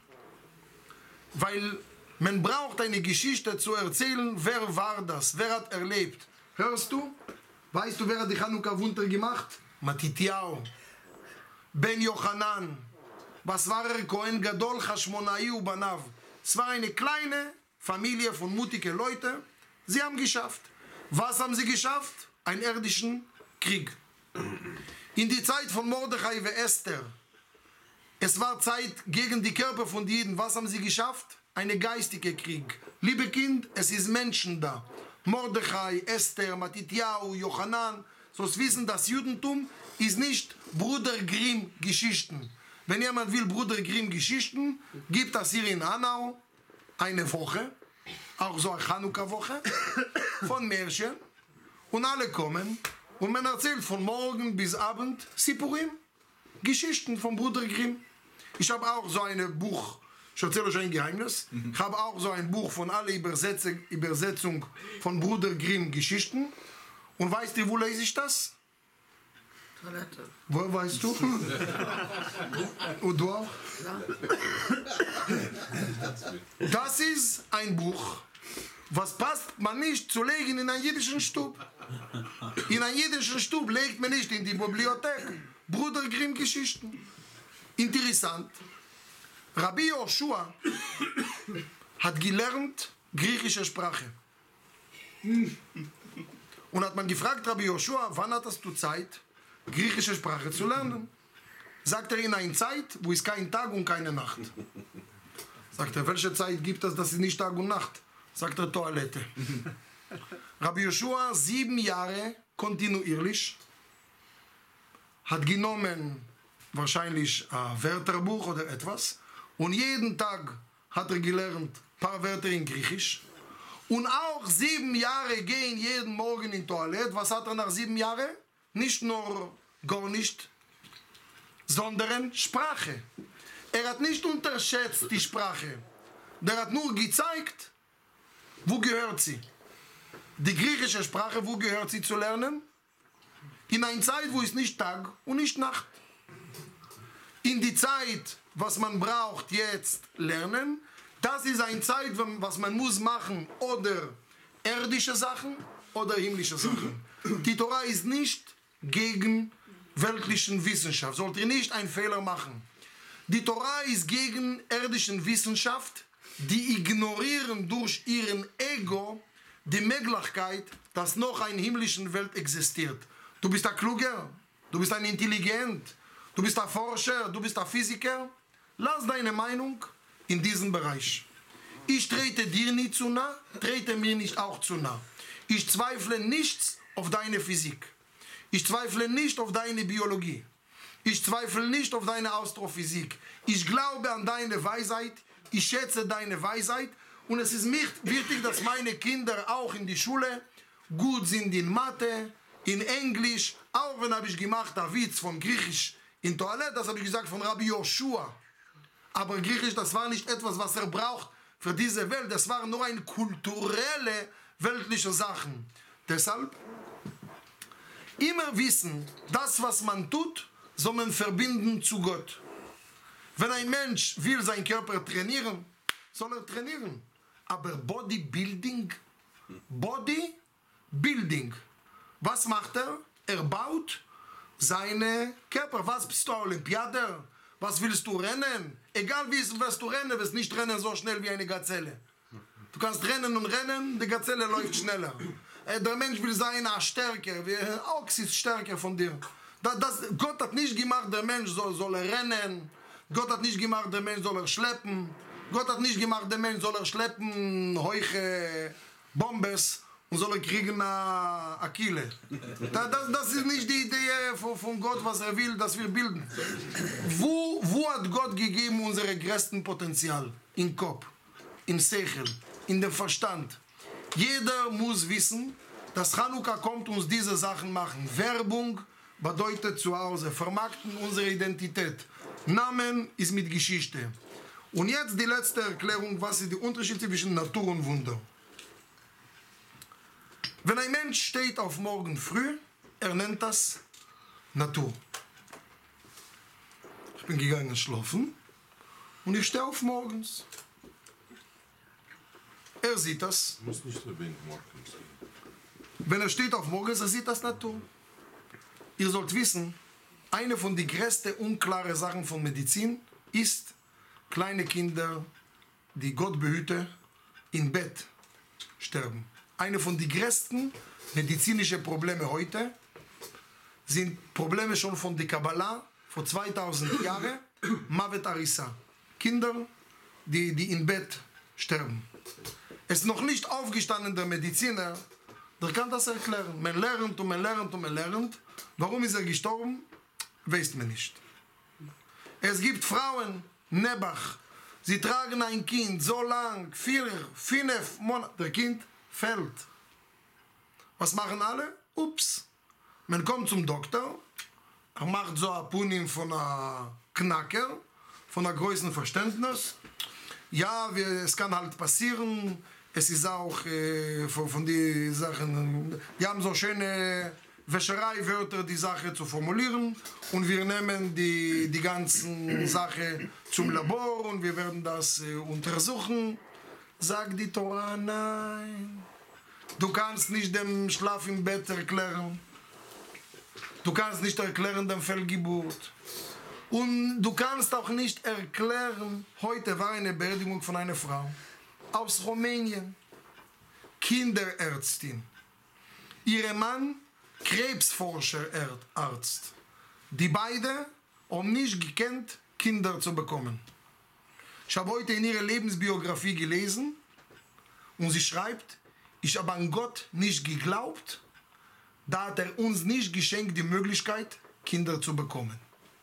Weil man braucht eine Geschichte zu erzählen, wer war das, wer hat erlebt. Hörst du? Weißt du, wer hat die Chanukka-Wunder gemacht? Matityahu, Ben Yochanan, was war er? Kohen Gadol, Hashmonai und Banav. Es war eine kleine Familie von mutigen Leuten. Sie haben geschafft. Was haben sie geschafft? Einen irdischen Krieg. In die Zeit von Mordechai und Esther, es war Zeit gegen die Körper von Juden. Was haben sie geschafft? Eine geistige Krieg. Liebe Kind, es ist Menschen da. Mordechai, Esther, Matityahu, Yochanan. So wissen, das Judentum ist nicht Bruder Grimm Geschichten. Wenn jemand will Bruder Grimm Geschichten, gibt das hier in Hanau eine Woche, auch so eine Chanukka-Woche, von Märchen. Und alle kommen und man erzählt von morgen bis Abend Sipurim, Geschichten von Bruder Grimm. Ich habe auch so ein Buch, ich erzähle euch ein Geheimnis, ich habe auch so ein Buch von aller Übersetzung, Übersetzung von Bruder Grimm Geschichten. Und weißt du, wo lese ich das? Toilette. Wo weißt du? Und du auch? Das ist ein Buch, was passt man nicht zu legen in einen jüdischen Stub. In einen jüdischen Stub legt man nicht in die Bibliothek Bruder Grimm Geschichten. Interessant. Rabbi Yoshua hat gelernt griechische Sprache. Und hat man gefragt, Rabbi Yoshua, wann hattest du Zeit, griechische Sprache zu lernen? Sagt er, in einer Zeit, wo es kein Tag und keine Nacht. Sagt er, welche Zeit gibt es, das ist nicht Tag und Nacht? Sagt er, Toilette. Rabbi Yoshua, sieben Jahre kontinuierlich, hat genommen wahrscheinlich ein Wörterbuch oder etwas und jeden Tag hat er gelernt ein paar Wörter in Griechisch. Und auch sieben Jahre gehen jeden Morgen in die Toilette. Was hat er nach sieben Jahren? Nicht nur gar nicht, sondern Sprache. Er hat nicht unterschätzt die Sprache. Er hat nur gezeigt, wo gehört sie. Die griechische Sprache, wo gehört sie zu lernen? In einer Zeit, wo es nicht Tag und nicht Nacht. in die Zeit, was man braucht jetzt lernen, das ist eine Zeit, was man muss machen, oder irdische Sachen oder himmlische Sachen. Die Torah ist nicht gegen weltlichen Wissenschaft. Sollt ihr nicht einen Fehler machen. Die Torah ist gegen irdischen Wissenschaft, die ignorieren durch ihren Ego die Möglichkeit, dass noch eine himmlische Welt existiert. Du bist ein Kluger, du bist ein Intelligent, du bist ein Forscher, du bist ein Physiker. Lass deine Meinung in diesem Bereich. Ich trete dir nicht zu nah, trete mir nicht auch zu nah. Ich zweifle nichts auf deine Physik. Ich zweifle nicht auf deine Biologie. Ich zweifle nicht auf deine Astrophysik. Ich glaube an deine Weisheit. Ich schätze deine Weisheit. Und es ist mir wichtig, dass meine Kinder auch in die Schule gut sind in Mathe, in Englisch. Auch wenn habe ich gemacht, der Witz vom Griechisch in Toilette, das habe ich gesagt von Rabbi Joshua. Aber Griechisch, das war nicht etwas, was er braucht für diese Welt. Das waren nur eine kulturelle, weltliche Sachen. Deshalb immer wissen, das, was man tut, soll man verbinden zu Gott. Wenn ein Mensch will seinen Körper trainieren, soll er trainieren. Aber Bodybuilding, Bodybuilding, was macht er? Er baut seine Körper. Was bist du, Olympiader? Was willst du rennen? Egal wie wirst du rennen, wirst nicht rennen so schnell wie eine Gazelle. Du kannst rennen und rennen, die Gazelle läuft schneller. Der Mensch will sein stärker, Ochs ist stärker von dir. Das, das, Gott hat nicht gemacht, der Mensch soll, soll er rennen. Gott hat nicht gemacht, der Mensch soll er schleppen. Gott hat nicht gemacht, der Mensch soll er schleppen, heuche Bombes und soll er kriegen eine Akile. Das, das, das ist nicht die Idee von, von Gott, was er will, dass wir bilden. Wo, wo hat Gott gegeben unser größten Potenzial? Im Kopf, im Sechel, in dem Verstand. Jeder muss wissen, dass Chanukka kommt uns diese Sachen machen. Werbung bedeutet zu Hause, vermarkten unsere Identität. Namen ist mit Geschichte. Und jetzt die letzte Erklärung, was ist der Unterschied zwischen Natur und Wunder. Wenn ein Mensch steht auf morgen früh, er nennt das Natur. Ich bin gegangen schlafen und ich stehe auf morgens. Er sieht das. Muss nicht unbedingt morgens. Wenn er steht auf morgens, er sieht das Natur. Ihr sollt wissen, eine von den größten unklaren Sachen von Medizin ist, kleine Kinder, die Gott behüte, im Bett sterben. Eine von den größten medizinischen Probleme heute sind Probleme schon von der Kabbalah vor zweitausend Jahren, Mavet Arisa. Kinder, die, die im Bett sterben. Es ist noch nicht aufgestanden, der Mediziner, der kann das erklären. Man lernt und man lernt und man lernt. Warum ist er gestorben? Weiß man nicht. Es gibt Frauen, Nebach, sie tragen ein Kind so lang, vier, fünf Monate, der Kind fällt. Was machen alle? Ups. Man kommt zum Doktor, er macht so ein Punin von einem Knacker, von einem größten Verständnis. Ja, wir, es kann halt passieren, es ist auch äh, von, von den Sachen, die haben so schöne Wäschereiwörter, die Sache zu formulieren und wir nehmen die, die ganzen Sache zum Labor und wir werden das äh, untersuchen. Sagt die Torah, nein. Du kannst nicht dem Schlaf im Bett erklären. Du kannst nicht erklären dem Fehlgeburt. Und du kannst auch nicht erklären, heute war eine Beerdigung von einer Frau aus Rumänien, Kinderärztin. Ihr Mann, Krebsforscher, Arzt. Die beide haben nicht gekannt, Kinder zu bekommen. Ich habe heute in ihrer Lebensbiografie gelesen und sie schreibt, ich habe an Gott nicht geglaubt, da hat er uns nicht geschenkt die Möglichkeit, Kinder zu bekommen.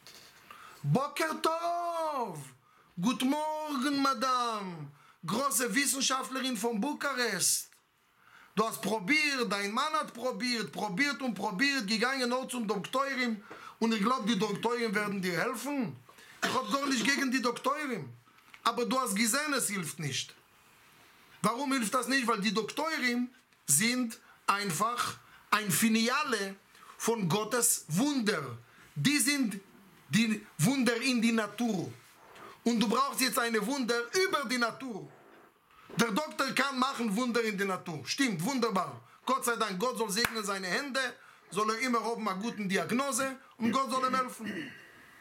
Boker Tov! Guten Morgen, Madame! Große Wissenschaftlerin von Bukarest. Du hast probiert, dein Mann hat probiert, probiert und probiert, gegangen noch zum Doktorin und ich glaube, die Doktorin werden dir helfen. Ich habe gar nicht gegen die Doktorin. Aber du hast gesehen, es hilft nicht. Warum hilft das nicht? Weil die Doktorin sind einfach ein Filiale von Gottes Wunder. Die sind die Wunder in die Natur. Und du brauchst jetzt eine Wunder über die Natur. Der Doktor kann machen Wunder in der Natur. Stimmt, wunderbar. Gott sei Dank, Gott soll segnen seine Hände, soll er immer auf eine gute Diagnose und Gott soll ihm helfen.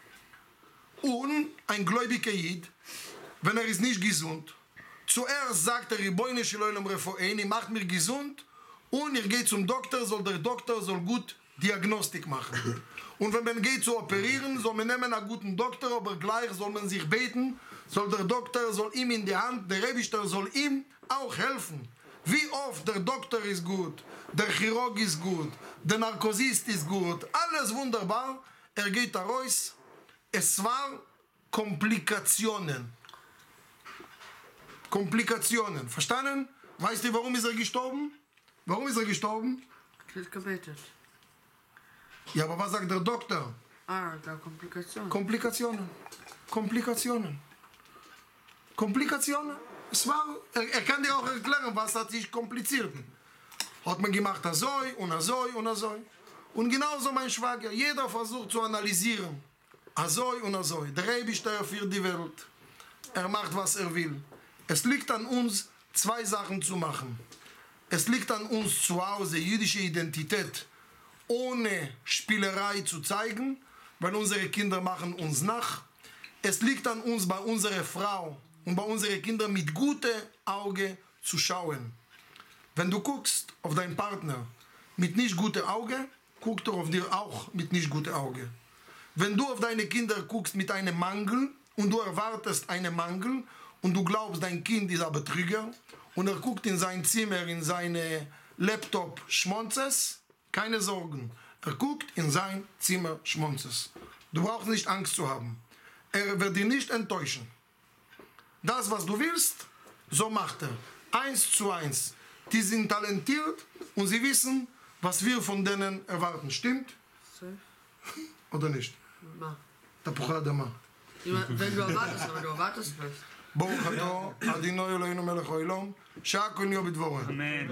Und ein gläubiger Jid, wenn er ist nicht gesund, zuerst sagt er, Riboine Shalom Refoeni, macht mir gesund und er geht zum Doktor, soll der Doktor soll gut Diagnostik machen. Und wenn man geht zu operieren, soll man nehmen einen guten Doktor, aber gleich soll man sich beten, soll der Doktor soll ihm in die Hand, der Rebischter soll ihm auch helfen. Wie oft der Doktor ist gut, der Chirurg ist gut, der Narkosist ist gut, alles wunderbar, er geht da raus. Es war Komplikationen. Komplikationen, verstanden? Weißt du, warum ist er gestorben? Warum ist er gestorben? Wird gebetet. Ja, aber was sagt der Doktor? Ah, da Komplikationen. Komplikationen. Komplikationen. Komplikationen. Es war, er, er kann dir auch erklären, was hat sich kompliziert. Hat man gemacht, so und so und so. Und genauso mein Schwager. Jeder versucht zu analysieren. So und so. Der Rebischter für die Welt. Er macht, was er will. Es liegt an uns, zwei Sachen zu machen. Es liegt an uns zu Hause, jüdische Identität ohne Spielerei zu zeigen, weil unsere Kinder machen uns nach. Es liegt an uns, bei unserer Frau und bei unseren Kindern mit gutem Auge zu schauen. Wenn du guckst auf deinen Partner mit nicht gutem Auge, guckt er auf dir auch mit nicht gutem Auge. Wenn du auf deine Kinder guckst mit einem Mangel und du erwartest einen Mangel und du glaubst, dein Kind ist ein Betrüger und er guckt in sein Zimmer, in seine Laptop, schmonzes, keine Sorgen. Er guckt in sein Zimmer, schmonzes. Du brauchst nicht Angst zu haben. Er wird dich nicht enttäuschen. Das, was du willst, so macht er. Eins zu eins. Die sind talentiert und sie wissen, was wir von denen erwarten. Stimmt? Oder nicht? Ma. Tapucha Adama. Wenn du erwartest, aber du erwartest nicht. ברוך אתה, אדינו אלוהינו מלך העולם, שהכל נהיה בדברו. אמן.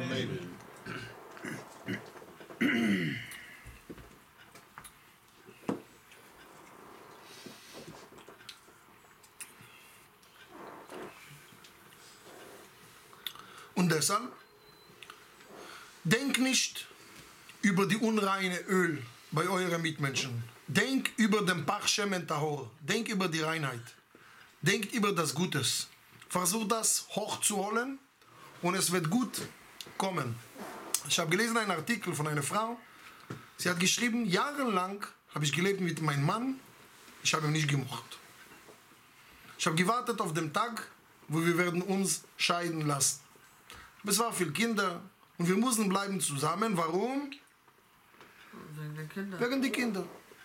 Und deshalb, denk nicht über die unreine Öl bei euren Mitmenschen. Denk über den Pachshem und Tahor. Denk über die Reinheit. Denkt über das Gutes. Versucht das hochzuholen und es wird gut kommen. Ich habe gelesen einen Artikel von einer Frau. Sie hat geschrieben, jahrelang habe ich gelebt mit meinem Mann. Ich habe ihn nicht gemocht. Ich habe gewartet auf den Tag, wo wir werden uns scheiden lassen. Es waren viele Kinder und wir mussten bleiben zusammen. Warum? Wegen den Kindern. Wegen die Kinder.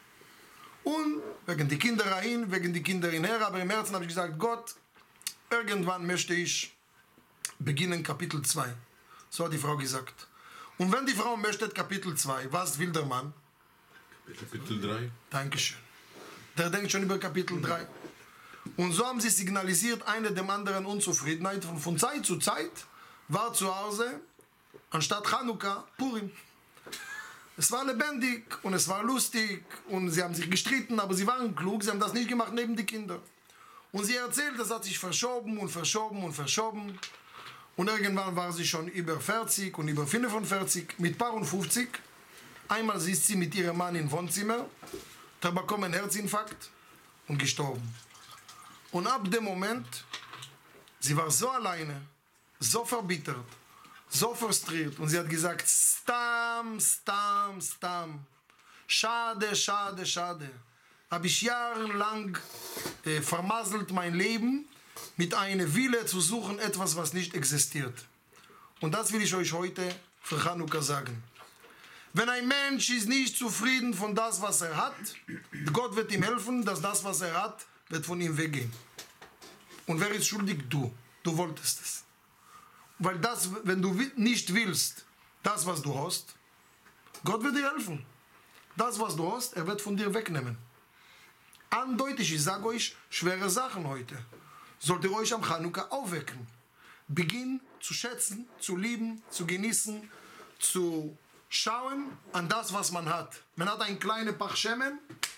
Und wegen die Kinder rein, wegen die Kinder in her, aber im Herzen habe ich gesagt, Gott, irgendwann möchte ich beginnen Kapitel zwei. So hat die Frau gesagt. Und wenn die Frau möchte Kapitel zwei, was will der Mann? Kapitel drei. Dankeschön. Der denkt schon über Kapitel drei. Und so haben sie signalisiert, eine dem anderen Unzufriedenheit. Und von Zeit zu Zeit war zu Hause, anstatt Chanukka, Purim. Es war lebendig und es war lustig und sie haben sich gestritten, aber sie waren klug, sie haben das nicht gemacht neben die Kinder. Und sie erzählt, das hat sich verschoben und verschoben und verschoben. Und irgendwann war sie schon über vierzig und über fünfundvierzig, mit paar und fünfzig. Einmal sitzt sie mit ihrem Mann im Wohnzimmer, da bekommt einen Herzinfarkt und gestorben. Und ab dem Moment, sie war so alleine, so verbittert, so frustriert und sie hat gesagt, Stam, Stam, Stam, schade, schade, schade. Habe ich jahrelang äh, vermasselt mein Leben mit einer Wille zu suchen, etwas, was nicht existiert. Und das will ich euch heute für Chanukka sagen. Wenn ein Mensch ist nicht zufrieden von das, was er hat, Gott wird ihm helfen, dass das, was er hat, wird von ihm weggehen. Und wer ist schuldig? Du. Du wolltest es. Weil das, wenn du nicht willst, das, was du hast, Gott wird dir helfen. Das, was du hast, er wird von dir wegnehmen. Andeutig, ich sage euch, schwere Sachen heute. Sollt ihr euch am Chanukka aufwecken. Beginn zu schätzen, zu lieben, zu genießen, zu schauen an das, was man hat. Man hat ein kleines Pach Schemen,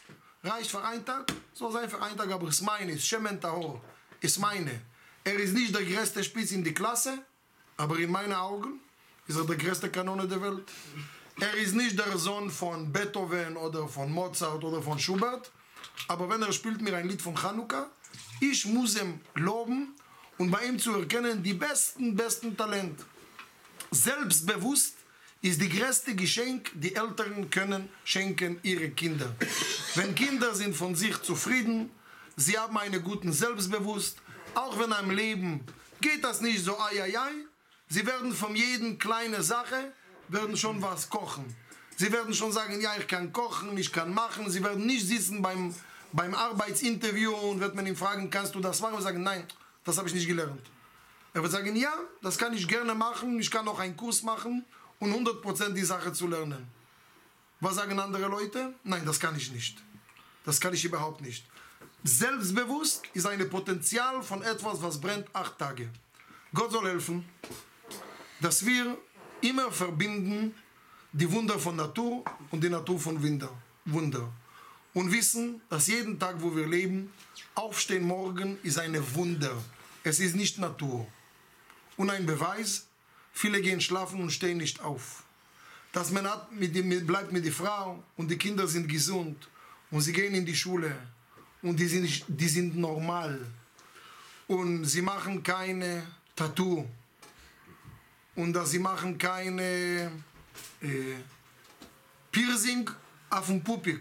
reicht für einen Tag, soll sein für einen Tag, aber es ist meine, es ist Shemen Tahor, ist meine. Er ist nicht der größte Spitz in die Klasse, aber in meinen Augen ist er der größte Kanone der Welt. Er ist nicht der Sohn von Beethoven oder von Mozart oder von Schubert, aber wenn er spielt mir ein Lied von Chanukka, ich muss ihm loben und bei ihm zu erkennen die besten, besten Talente. Selbstbewusst ist die größte Geschenk, die Eltern können schenken ihre Kinder. Wenn Kinder sind von sich zufrieden, sie haben einen guten Selbstbewusst, auch wenn im Leben geht das nicht so ai ai ai, sie werden von jedem kleine Sache, werden schon was kochen. Sie werden schon sagen, ja, ich kann kochen, ich kann machen. Sie werden nicht sitzen beim, beim Arbeitsinterview und wird man ihn fragen, kannst du das machen? Und sagen, nein, das habe ich nicht gelernt. Er wird sagen, ja, das kann ich gerne machen, ich kann auch einen Kurs machen und hundert Prozent die Sache zu lernen. Was sagen andere Leute? Nein, das kann ich nicht. Das kann ich überhaupt nicht. Selbstbewusst ist ein Potenzial von etwas, was brennt acht Tage. Gott soll helfen, dass wir immer verbinden die Wunder von Natur und die Natur von Wunder. Und wissen, dass jeden Tag, wo wir leben, aufstehen morgen ist ein Wunder. Es ist nicht Natur. Und ein Beweis, viele gehen schlafen und stehen nicht auf. Dass man hat, mit dem, bleibt mit der Frau und die Kinder sind gesund und sie gehen in die Schule und die sind, die sind normal. Und sie machen keine Tattoo. Und dass sie machen keine äh, Piercing auf dem Pupik.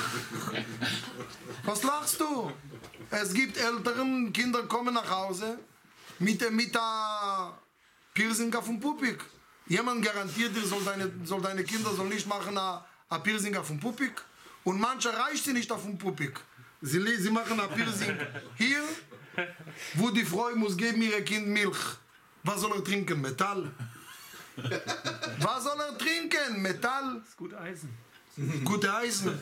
Was lachst du? Es gibt Eltern, Kinder kommen nach Hause mit der mit der Piercing auf dem Pupik. Jemand garantiert dir, soll deine, soll deine Kinder soll nicht machen ein Piercing auf dem Pupik. Und manche reicht sie nicht auf dem Pupik. Sie, sie machen ein Piercing hier, wo die Frau muss geben ihr Kind Milch. Was soll er trinken? Metall? Was soll er trinken? Metall? Das ist gut Eisen. Gute Eisen.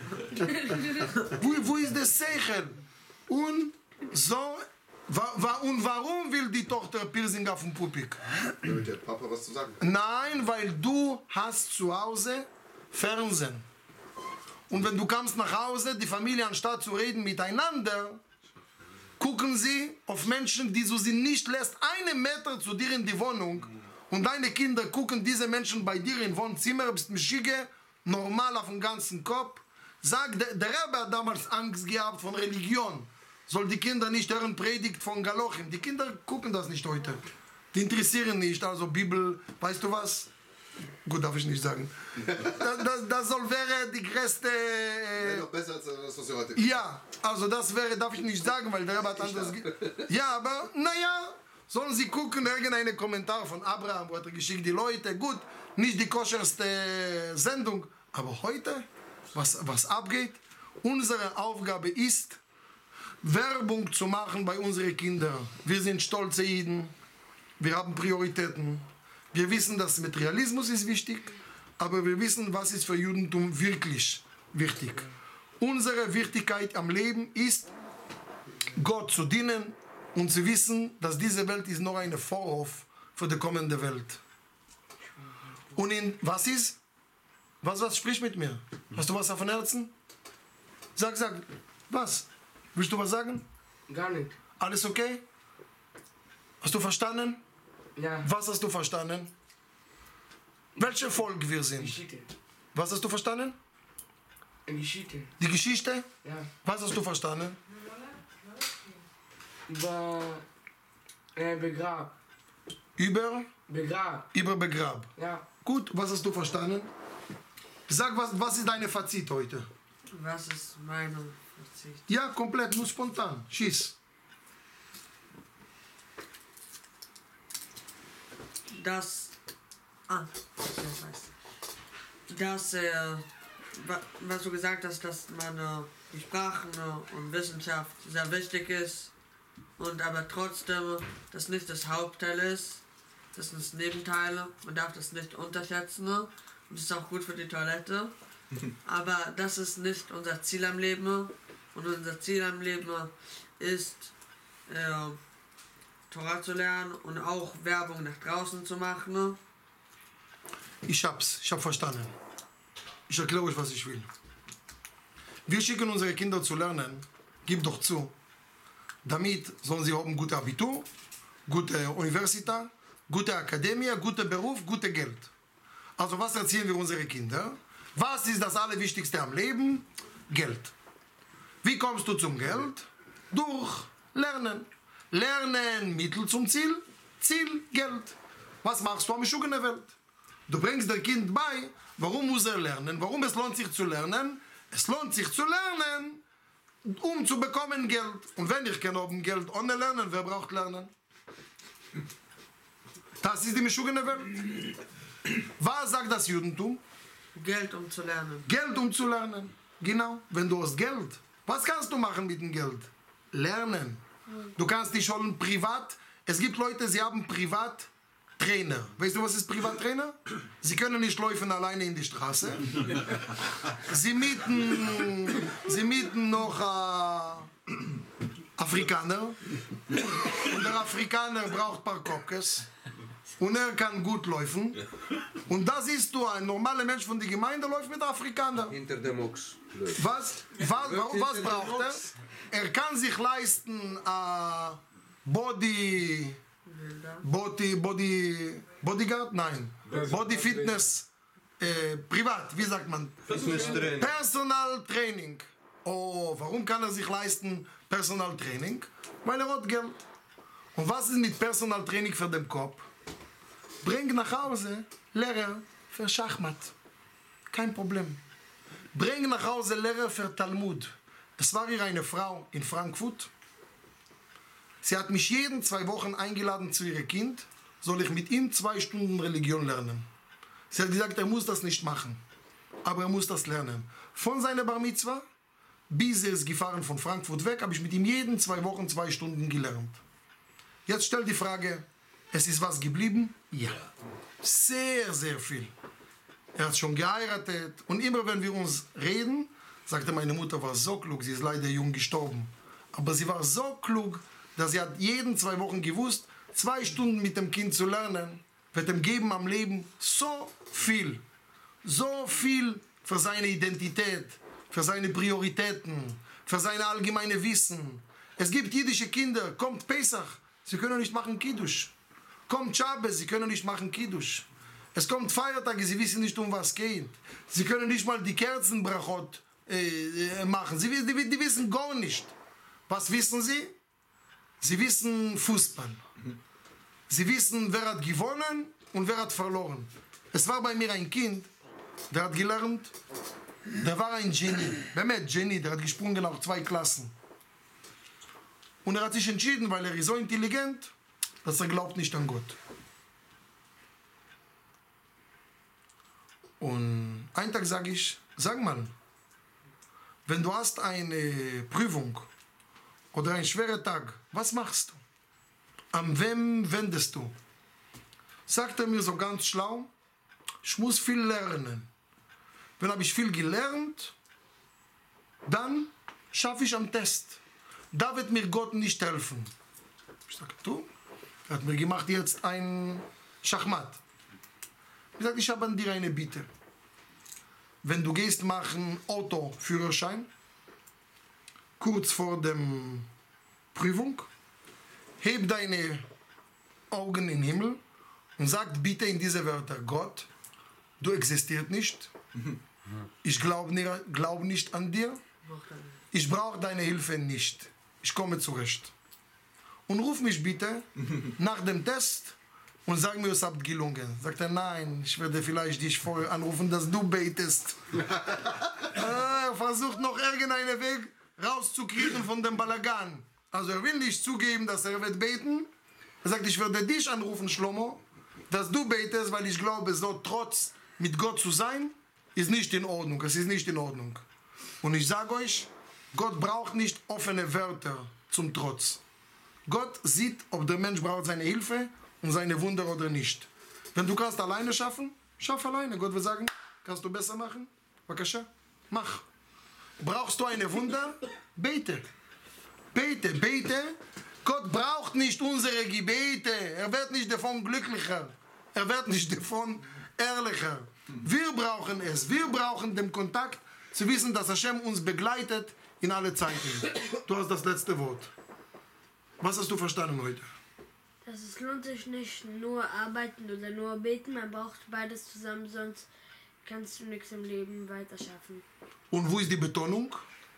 wo, wo ist das Seichel? Und so, wa, wa, und warum will die Tochter Piercing auf dem Pupik? Damit der Papa was zu sagen. Nein, weil du hast zu Hause Fernsehen. Und wenn du kommst nach Hause, die Familie, anstatt zu reden miteinander, gucken sie auf Menschen, die du sie nicht lässt, einen Meter zu dir in die Wohnung. Und deine Kinder gucken diese Menschen bei dir im Wohnzimmer, bist Mischige, normal auf dem ganzen Kopf. Sag, der, der Rebbe hat damals Angst gehabt von Religion. Soll die Kinder nicht hören Predigt von Galochim. Die Kinder gucken das nicht heute. Die interessieren nicht, also Bibel, weißt du was? Gut, darf ich nicht sagen. Das, das, das soll wäre die größte... Äh, noch besser als das, was wir heute... Ja, also das wäre, darf ich nicht sagen, weil der Rebbe hat anders... Ja, aber naja, sollen sie gucken, irgendeinen Kommentar von Abraham, wo hat er geschickt, die Leute, gut, nicht die koscherste Sendung, aber heute, was, was abgeht, unsere Aufgabe ist, Werbung zu machen bei unseren Kindern. Wir sind stolze Jiden, wir haben Prioritäten. Wir wissen, dass Materialismus ist wichtig, aber wir wissen, was ist für Judentum wirklich wichtig. Unsere Wichtigkeit am Leben ist, Gott zu dienen und zu wissen, dass diese Welt ist nur ein Vorhof für die kommende Welt. Und in, was ist? Was, was, sprich mit mir. Hast du was auf dem Herzen? Sag, sag, was? Willst du was sagen? Gar nicht. Alles okay? Hast du verstanden? Ja. Was hast du verstanden? Welche Volk wir sind? Geschichte. Was hast du verstanden? Geschichte. Die Geschichte? Ja. Was hast du verstanden? Über äh, Begrab. Über? Begrab. Über Begrab. Ja. Gut, was hast du verstanden? Sag, was, was ist deine Fazit heute? Was ist meine Verzicht? Ja, komplett, nur spontan. Schieß. Dass. Ah, ich weiß. Dass, äh, wa- was du gesagt hast, dass man äh, die Sprachen äh, und Wissenschaft sehr wichtig ist und aber trotzdem das nicht das Hauptteil ist. Das sind Nebenteile. Man darf das nicht unterschätzen. Und das ist auch gut für die Toilette. Aber das ist nicht unser Ziel am Leben. Und unser Ziel am Leben ist, äh, Torah zu lernen und auch Werbung nach draußen zu machen. Ich hab's, ich hab verstanden. Ich erkläre euch, was ich will. Wir schicken unsere Kinder zu lernen, gib doch zu, damit sollen sie haben gute Abitur, gute Universität, gute Akademie, gute Beruf, gute Geld. Also was erziehen wir unsere Kinder? Was ist das Allerwichtigste am Leben? Geld. Wie kommst du zum Geld? Durch Lernen. Lernen, Mittel zum Ziel, Ziel, Geld. Was machst du am Schug in der Welt? Du bringst dem Kind bei, warum muss er lernen, warum es lohnt sich zu lernen. Es lohnt sich zu lernen, um zu bekommen Geld. Und wenn ich kann oben Geld ohne lernen, wer braucht lernen? Das ist die Mischung in der Welt. Was sagt das Judentum? Geld, um zu lernen. Geld, um zu lernen. Genau. Wenn du hast Geld, was kannst du machen mit dem Geld? Lernen. Du kannst dich holen privat. Es gibt Leute, sie haben Privattrainer. Weißt du, was ist Privattrainer? Sie können nicht laufen alleine in die Straße. Sie mieten, sie mieten noch äh, Afrikaner. Und der Afrikaner braucht ein paar Kopkes. Und er kann gut laufen. Und da siehst du, ein normaler Mensch von der Gemeinde läuft mit Afrikanern. Hinter dem Ochs. Was, was, was braucht er? Er kann sich leisten, äh, Body, Body, Body, Bodyguard? Nein. Body Fitness, äh, privat, wie sagt man? Personal Training. Oh, warum kann er sich leisten Personal Training? Weil er hat Geld. Und was ist mit Personal Training für den Kopf? Bring nach Hause Lehrer für Schachmatt. Kein Problem. Bring nach Hause Lehrer für Talmud. Es war hier eine Frau in Frankfurt. Sie hat mich jeden zwei Wochen eingeladen zu ihrem Kind. Soll ich mit ihm zwei Stunden Religion lernen? Sie hat gesagt, er muss das nicht machen. Aber er muss das lernen. Von seiner Bar Mitzvah bis er ist gefahren von Frankfurt weg, habe ich mit ihm jeden zwei Wochen zwei Stunden gelernt. Jetzt stellt die Frage, es ist was geblieben? Ja. Sehr, sehr viel. Er hat schon geheiratet. Und immer wenn wir uns reden, sagte meine Mutter, war so klug, sie ist leider jung gestorben. Aber sie war so klug, dass sie hat jeden zwei Wochen gewusst, zwei Stunden mit dem Kind zu lernen, wird ihm geben am Leben so viel. So viel für seine Identität, für seine Prioritäten, für seine allgemeine Wissen. Es gibt jüdische Kinder, kommt Pesach, sie können nicht machen Kiddush. Kommt Schabbat, sie können nicht machen Kiddush. Es kommt Feiertage, sie wissen nicht, um was geht. Sie können nicht mal die Kerzenbrachot äh, machen. Sie, die, die wissen gar nicht. Was wissen sie? Sie wissen Fußball. Sie wissen, wer hat gewonnen und wer hat verloren. Es war bei mir ein Kind, der hat gelernt, der war ein Genie. Bemet, Genie, der hat gesprungen auf zwei Klassen. Und er hat sich entschieden, weil er ist so intelligent, dass er glaubt nicht an Gott. Und einen Tag sage ich, sag mal, wenn du hast eine Prüfung oder einen schweren Tag, was machst du? An wem wendest du? Sagt er mir so ganz schlau, ich muss viel lernen. Wenn habe ich viel gelernt, dann schaffe ich am Test. Da wird mir Gott nicht helfen. Ich sage, du? Er hat mir gemacht jetzt ein Schachmatt. Ich sage, ich habe an dir eine Bitte. Wenn du gehst machen Autoführerschein, kurz vor der Prüfung, heb deine Augen in den Himmel und sag bitte in diese Wörter, Gott, du existierst nicht, ich glaube nicht, glaub nicht an dir, ich brauche deine Hilfe nicht, ich komme zurecht. Und ruf mich bitte nach dem Test und sag mir, es hat gelungen. Sagt er, nein, ich werde vielleicht dich vorher anrufen, dass du betest. Er versucht noch irgendeinen Weg rauszukriegen von dem Balagan. Also er will nicht zugeben, dass er wird beten. Er sagt, ich werde dich anrufen, Shlomo, dass du betest, weil ich glaube, so trotz mit Gott zu sein, ist nicht in Ordnung. Es ist nicht in Ordnung. Und ich sage euch, Gott braucht nicht offene Wörter zum Trotz. Gott sieht, ob der Mensch braucht seine Hilfe und seine Wunder oder nicht. Wenn du kannst alleine schaffen, schaff alleine. Gott wird sagen, kannst du besser machen? Bakasha, mach. Brauchst du eine Wunder? Bete. Bete, bete. Gott braucht nicht unsere Gebete. Er wird nicht davon glücklicher. Er wird nicht davon ehrlicher. Wir brauchen es. Wir brauchen den Kontakt zu wissen, dass Hashem uns begleitet in alle Zeiten. Du hast das letzte Wort. Was hast du verstanden heute? Dass es lohnt sich nicht nur arbeiten oder nur beten, man braucht beides zusammen, sonst kannst du nichts im Leben weiter schaffen. Und wo ist die Betonung?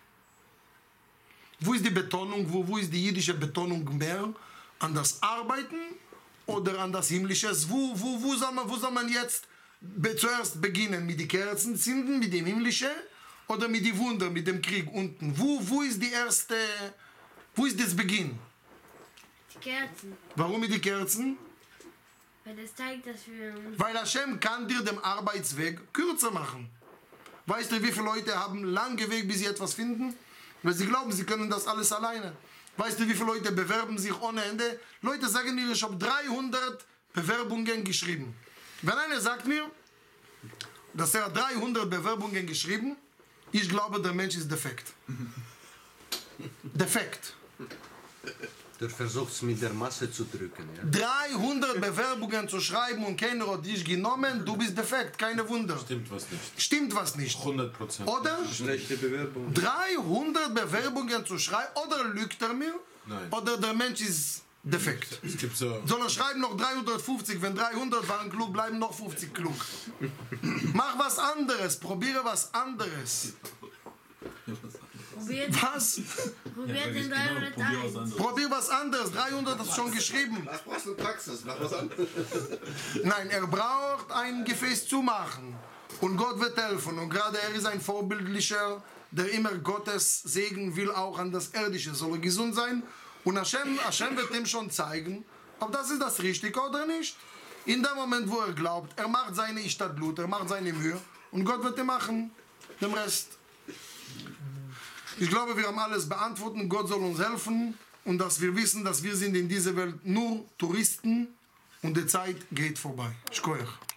Wo ist die Betonung, wo, wo ist die jüdische Betonung mehr? An das Arbeiten oder an das Himmlische? Wo, wo, wo, soll, man, wo soll man jetzt be, zuerst beginnen? Mit den Kerzen zünden, mit dem Himmlischen oder mit den Wunder, mit dem Krieg unten? Wo, wo ist die erste, wo ist das Beginn? Die Kerzen, Warum mit den Kerzen? weil das zeigt, dass wir uns Weil Hashem kann dir den Arbeitsweg kürzer machen. Weißt du, wie viele Leute haben lange Weg, bis sie etwas finden? Weil sie glauben, sie können das alles alleine. Weißt du, wie viele Leute bewerben sich ohne Ende? Leute sagen mir, ich habe dreihundert Bewerbungen geschrieben. Wenn einer sagt mir, dass er dreihundert Bewerbungen geschrieben, ich glaube, der Mensch ist defekt. Defekt. Du versuchst es mit der Masse zu drücken. Ja? dreihundert Bewerbungen zu schreiben und keiner hat dich genommen, du bist defekt, keine Wunder. Stimmt was nicht. Stimmt was nicht. hundert Prozent. Oder? Schlechte Bewerbung. dreihundert Bewerbungen zu schreiben, oder lügt er mir, Nein. oder der Mensch ist defekt. Es gibt so. Soll er schreiben noch dreihundertfünfzig, wenn dreihundert waren klug, bleiben noch fünfzig klug. Mach was anderes, probiere was anderes. probiert, Was? probiert den Genau, probier was dreihunderteins. anderes. Probier was anderes, dreihundert hast du schon geschrieben. Was brauchst du Praxis? Mach was anderes. Nein, er braucht ein Gefäß zu machen. Und Gott wird helfen. Und gerade er ist ein Vorbildlicher, der immer Gottes Segen will, auch an das Irdische. Soll er gesund sein. Und Hashem, Hashem wird ihm schon zeigen, ob das ist das Richtige oder nicht. In dem Moment, wo er glaubt, er macht seine Ishtadlut, er macht seine Mühe. Und Gott wird ihm machen, den Rest. Ich glaube, wir haben alles beantwortet. Gott soll uns helfen. Und dass wir wissen, dass wir sind in dieser Welt nur Touristen. Und die Zeit geht vorbei. Shkoyach.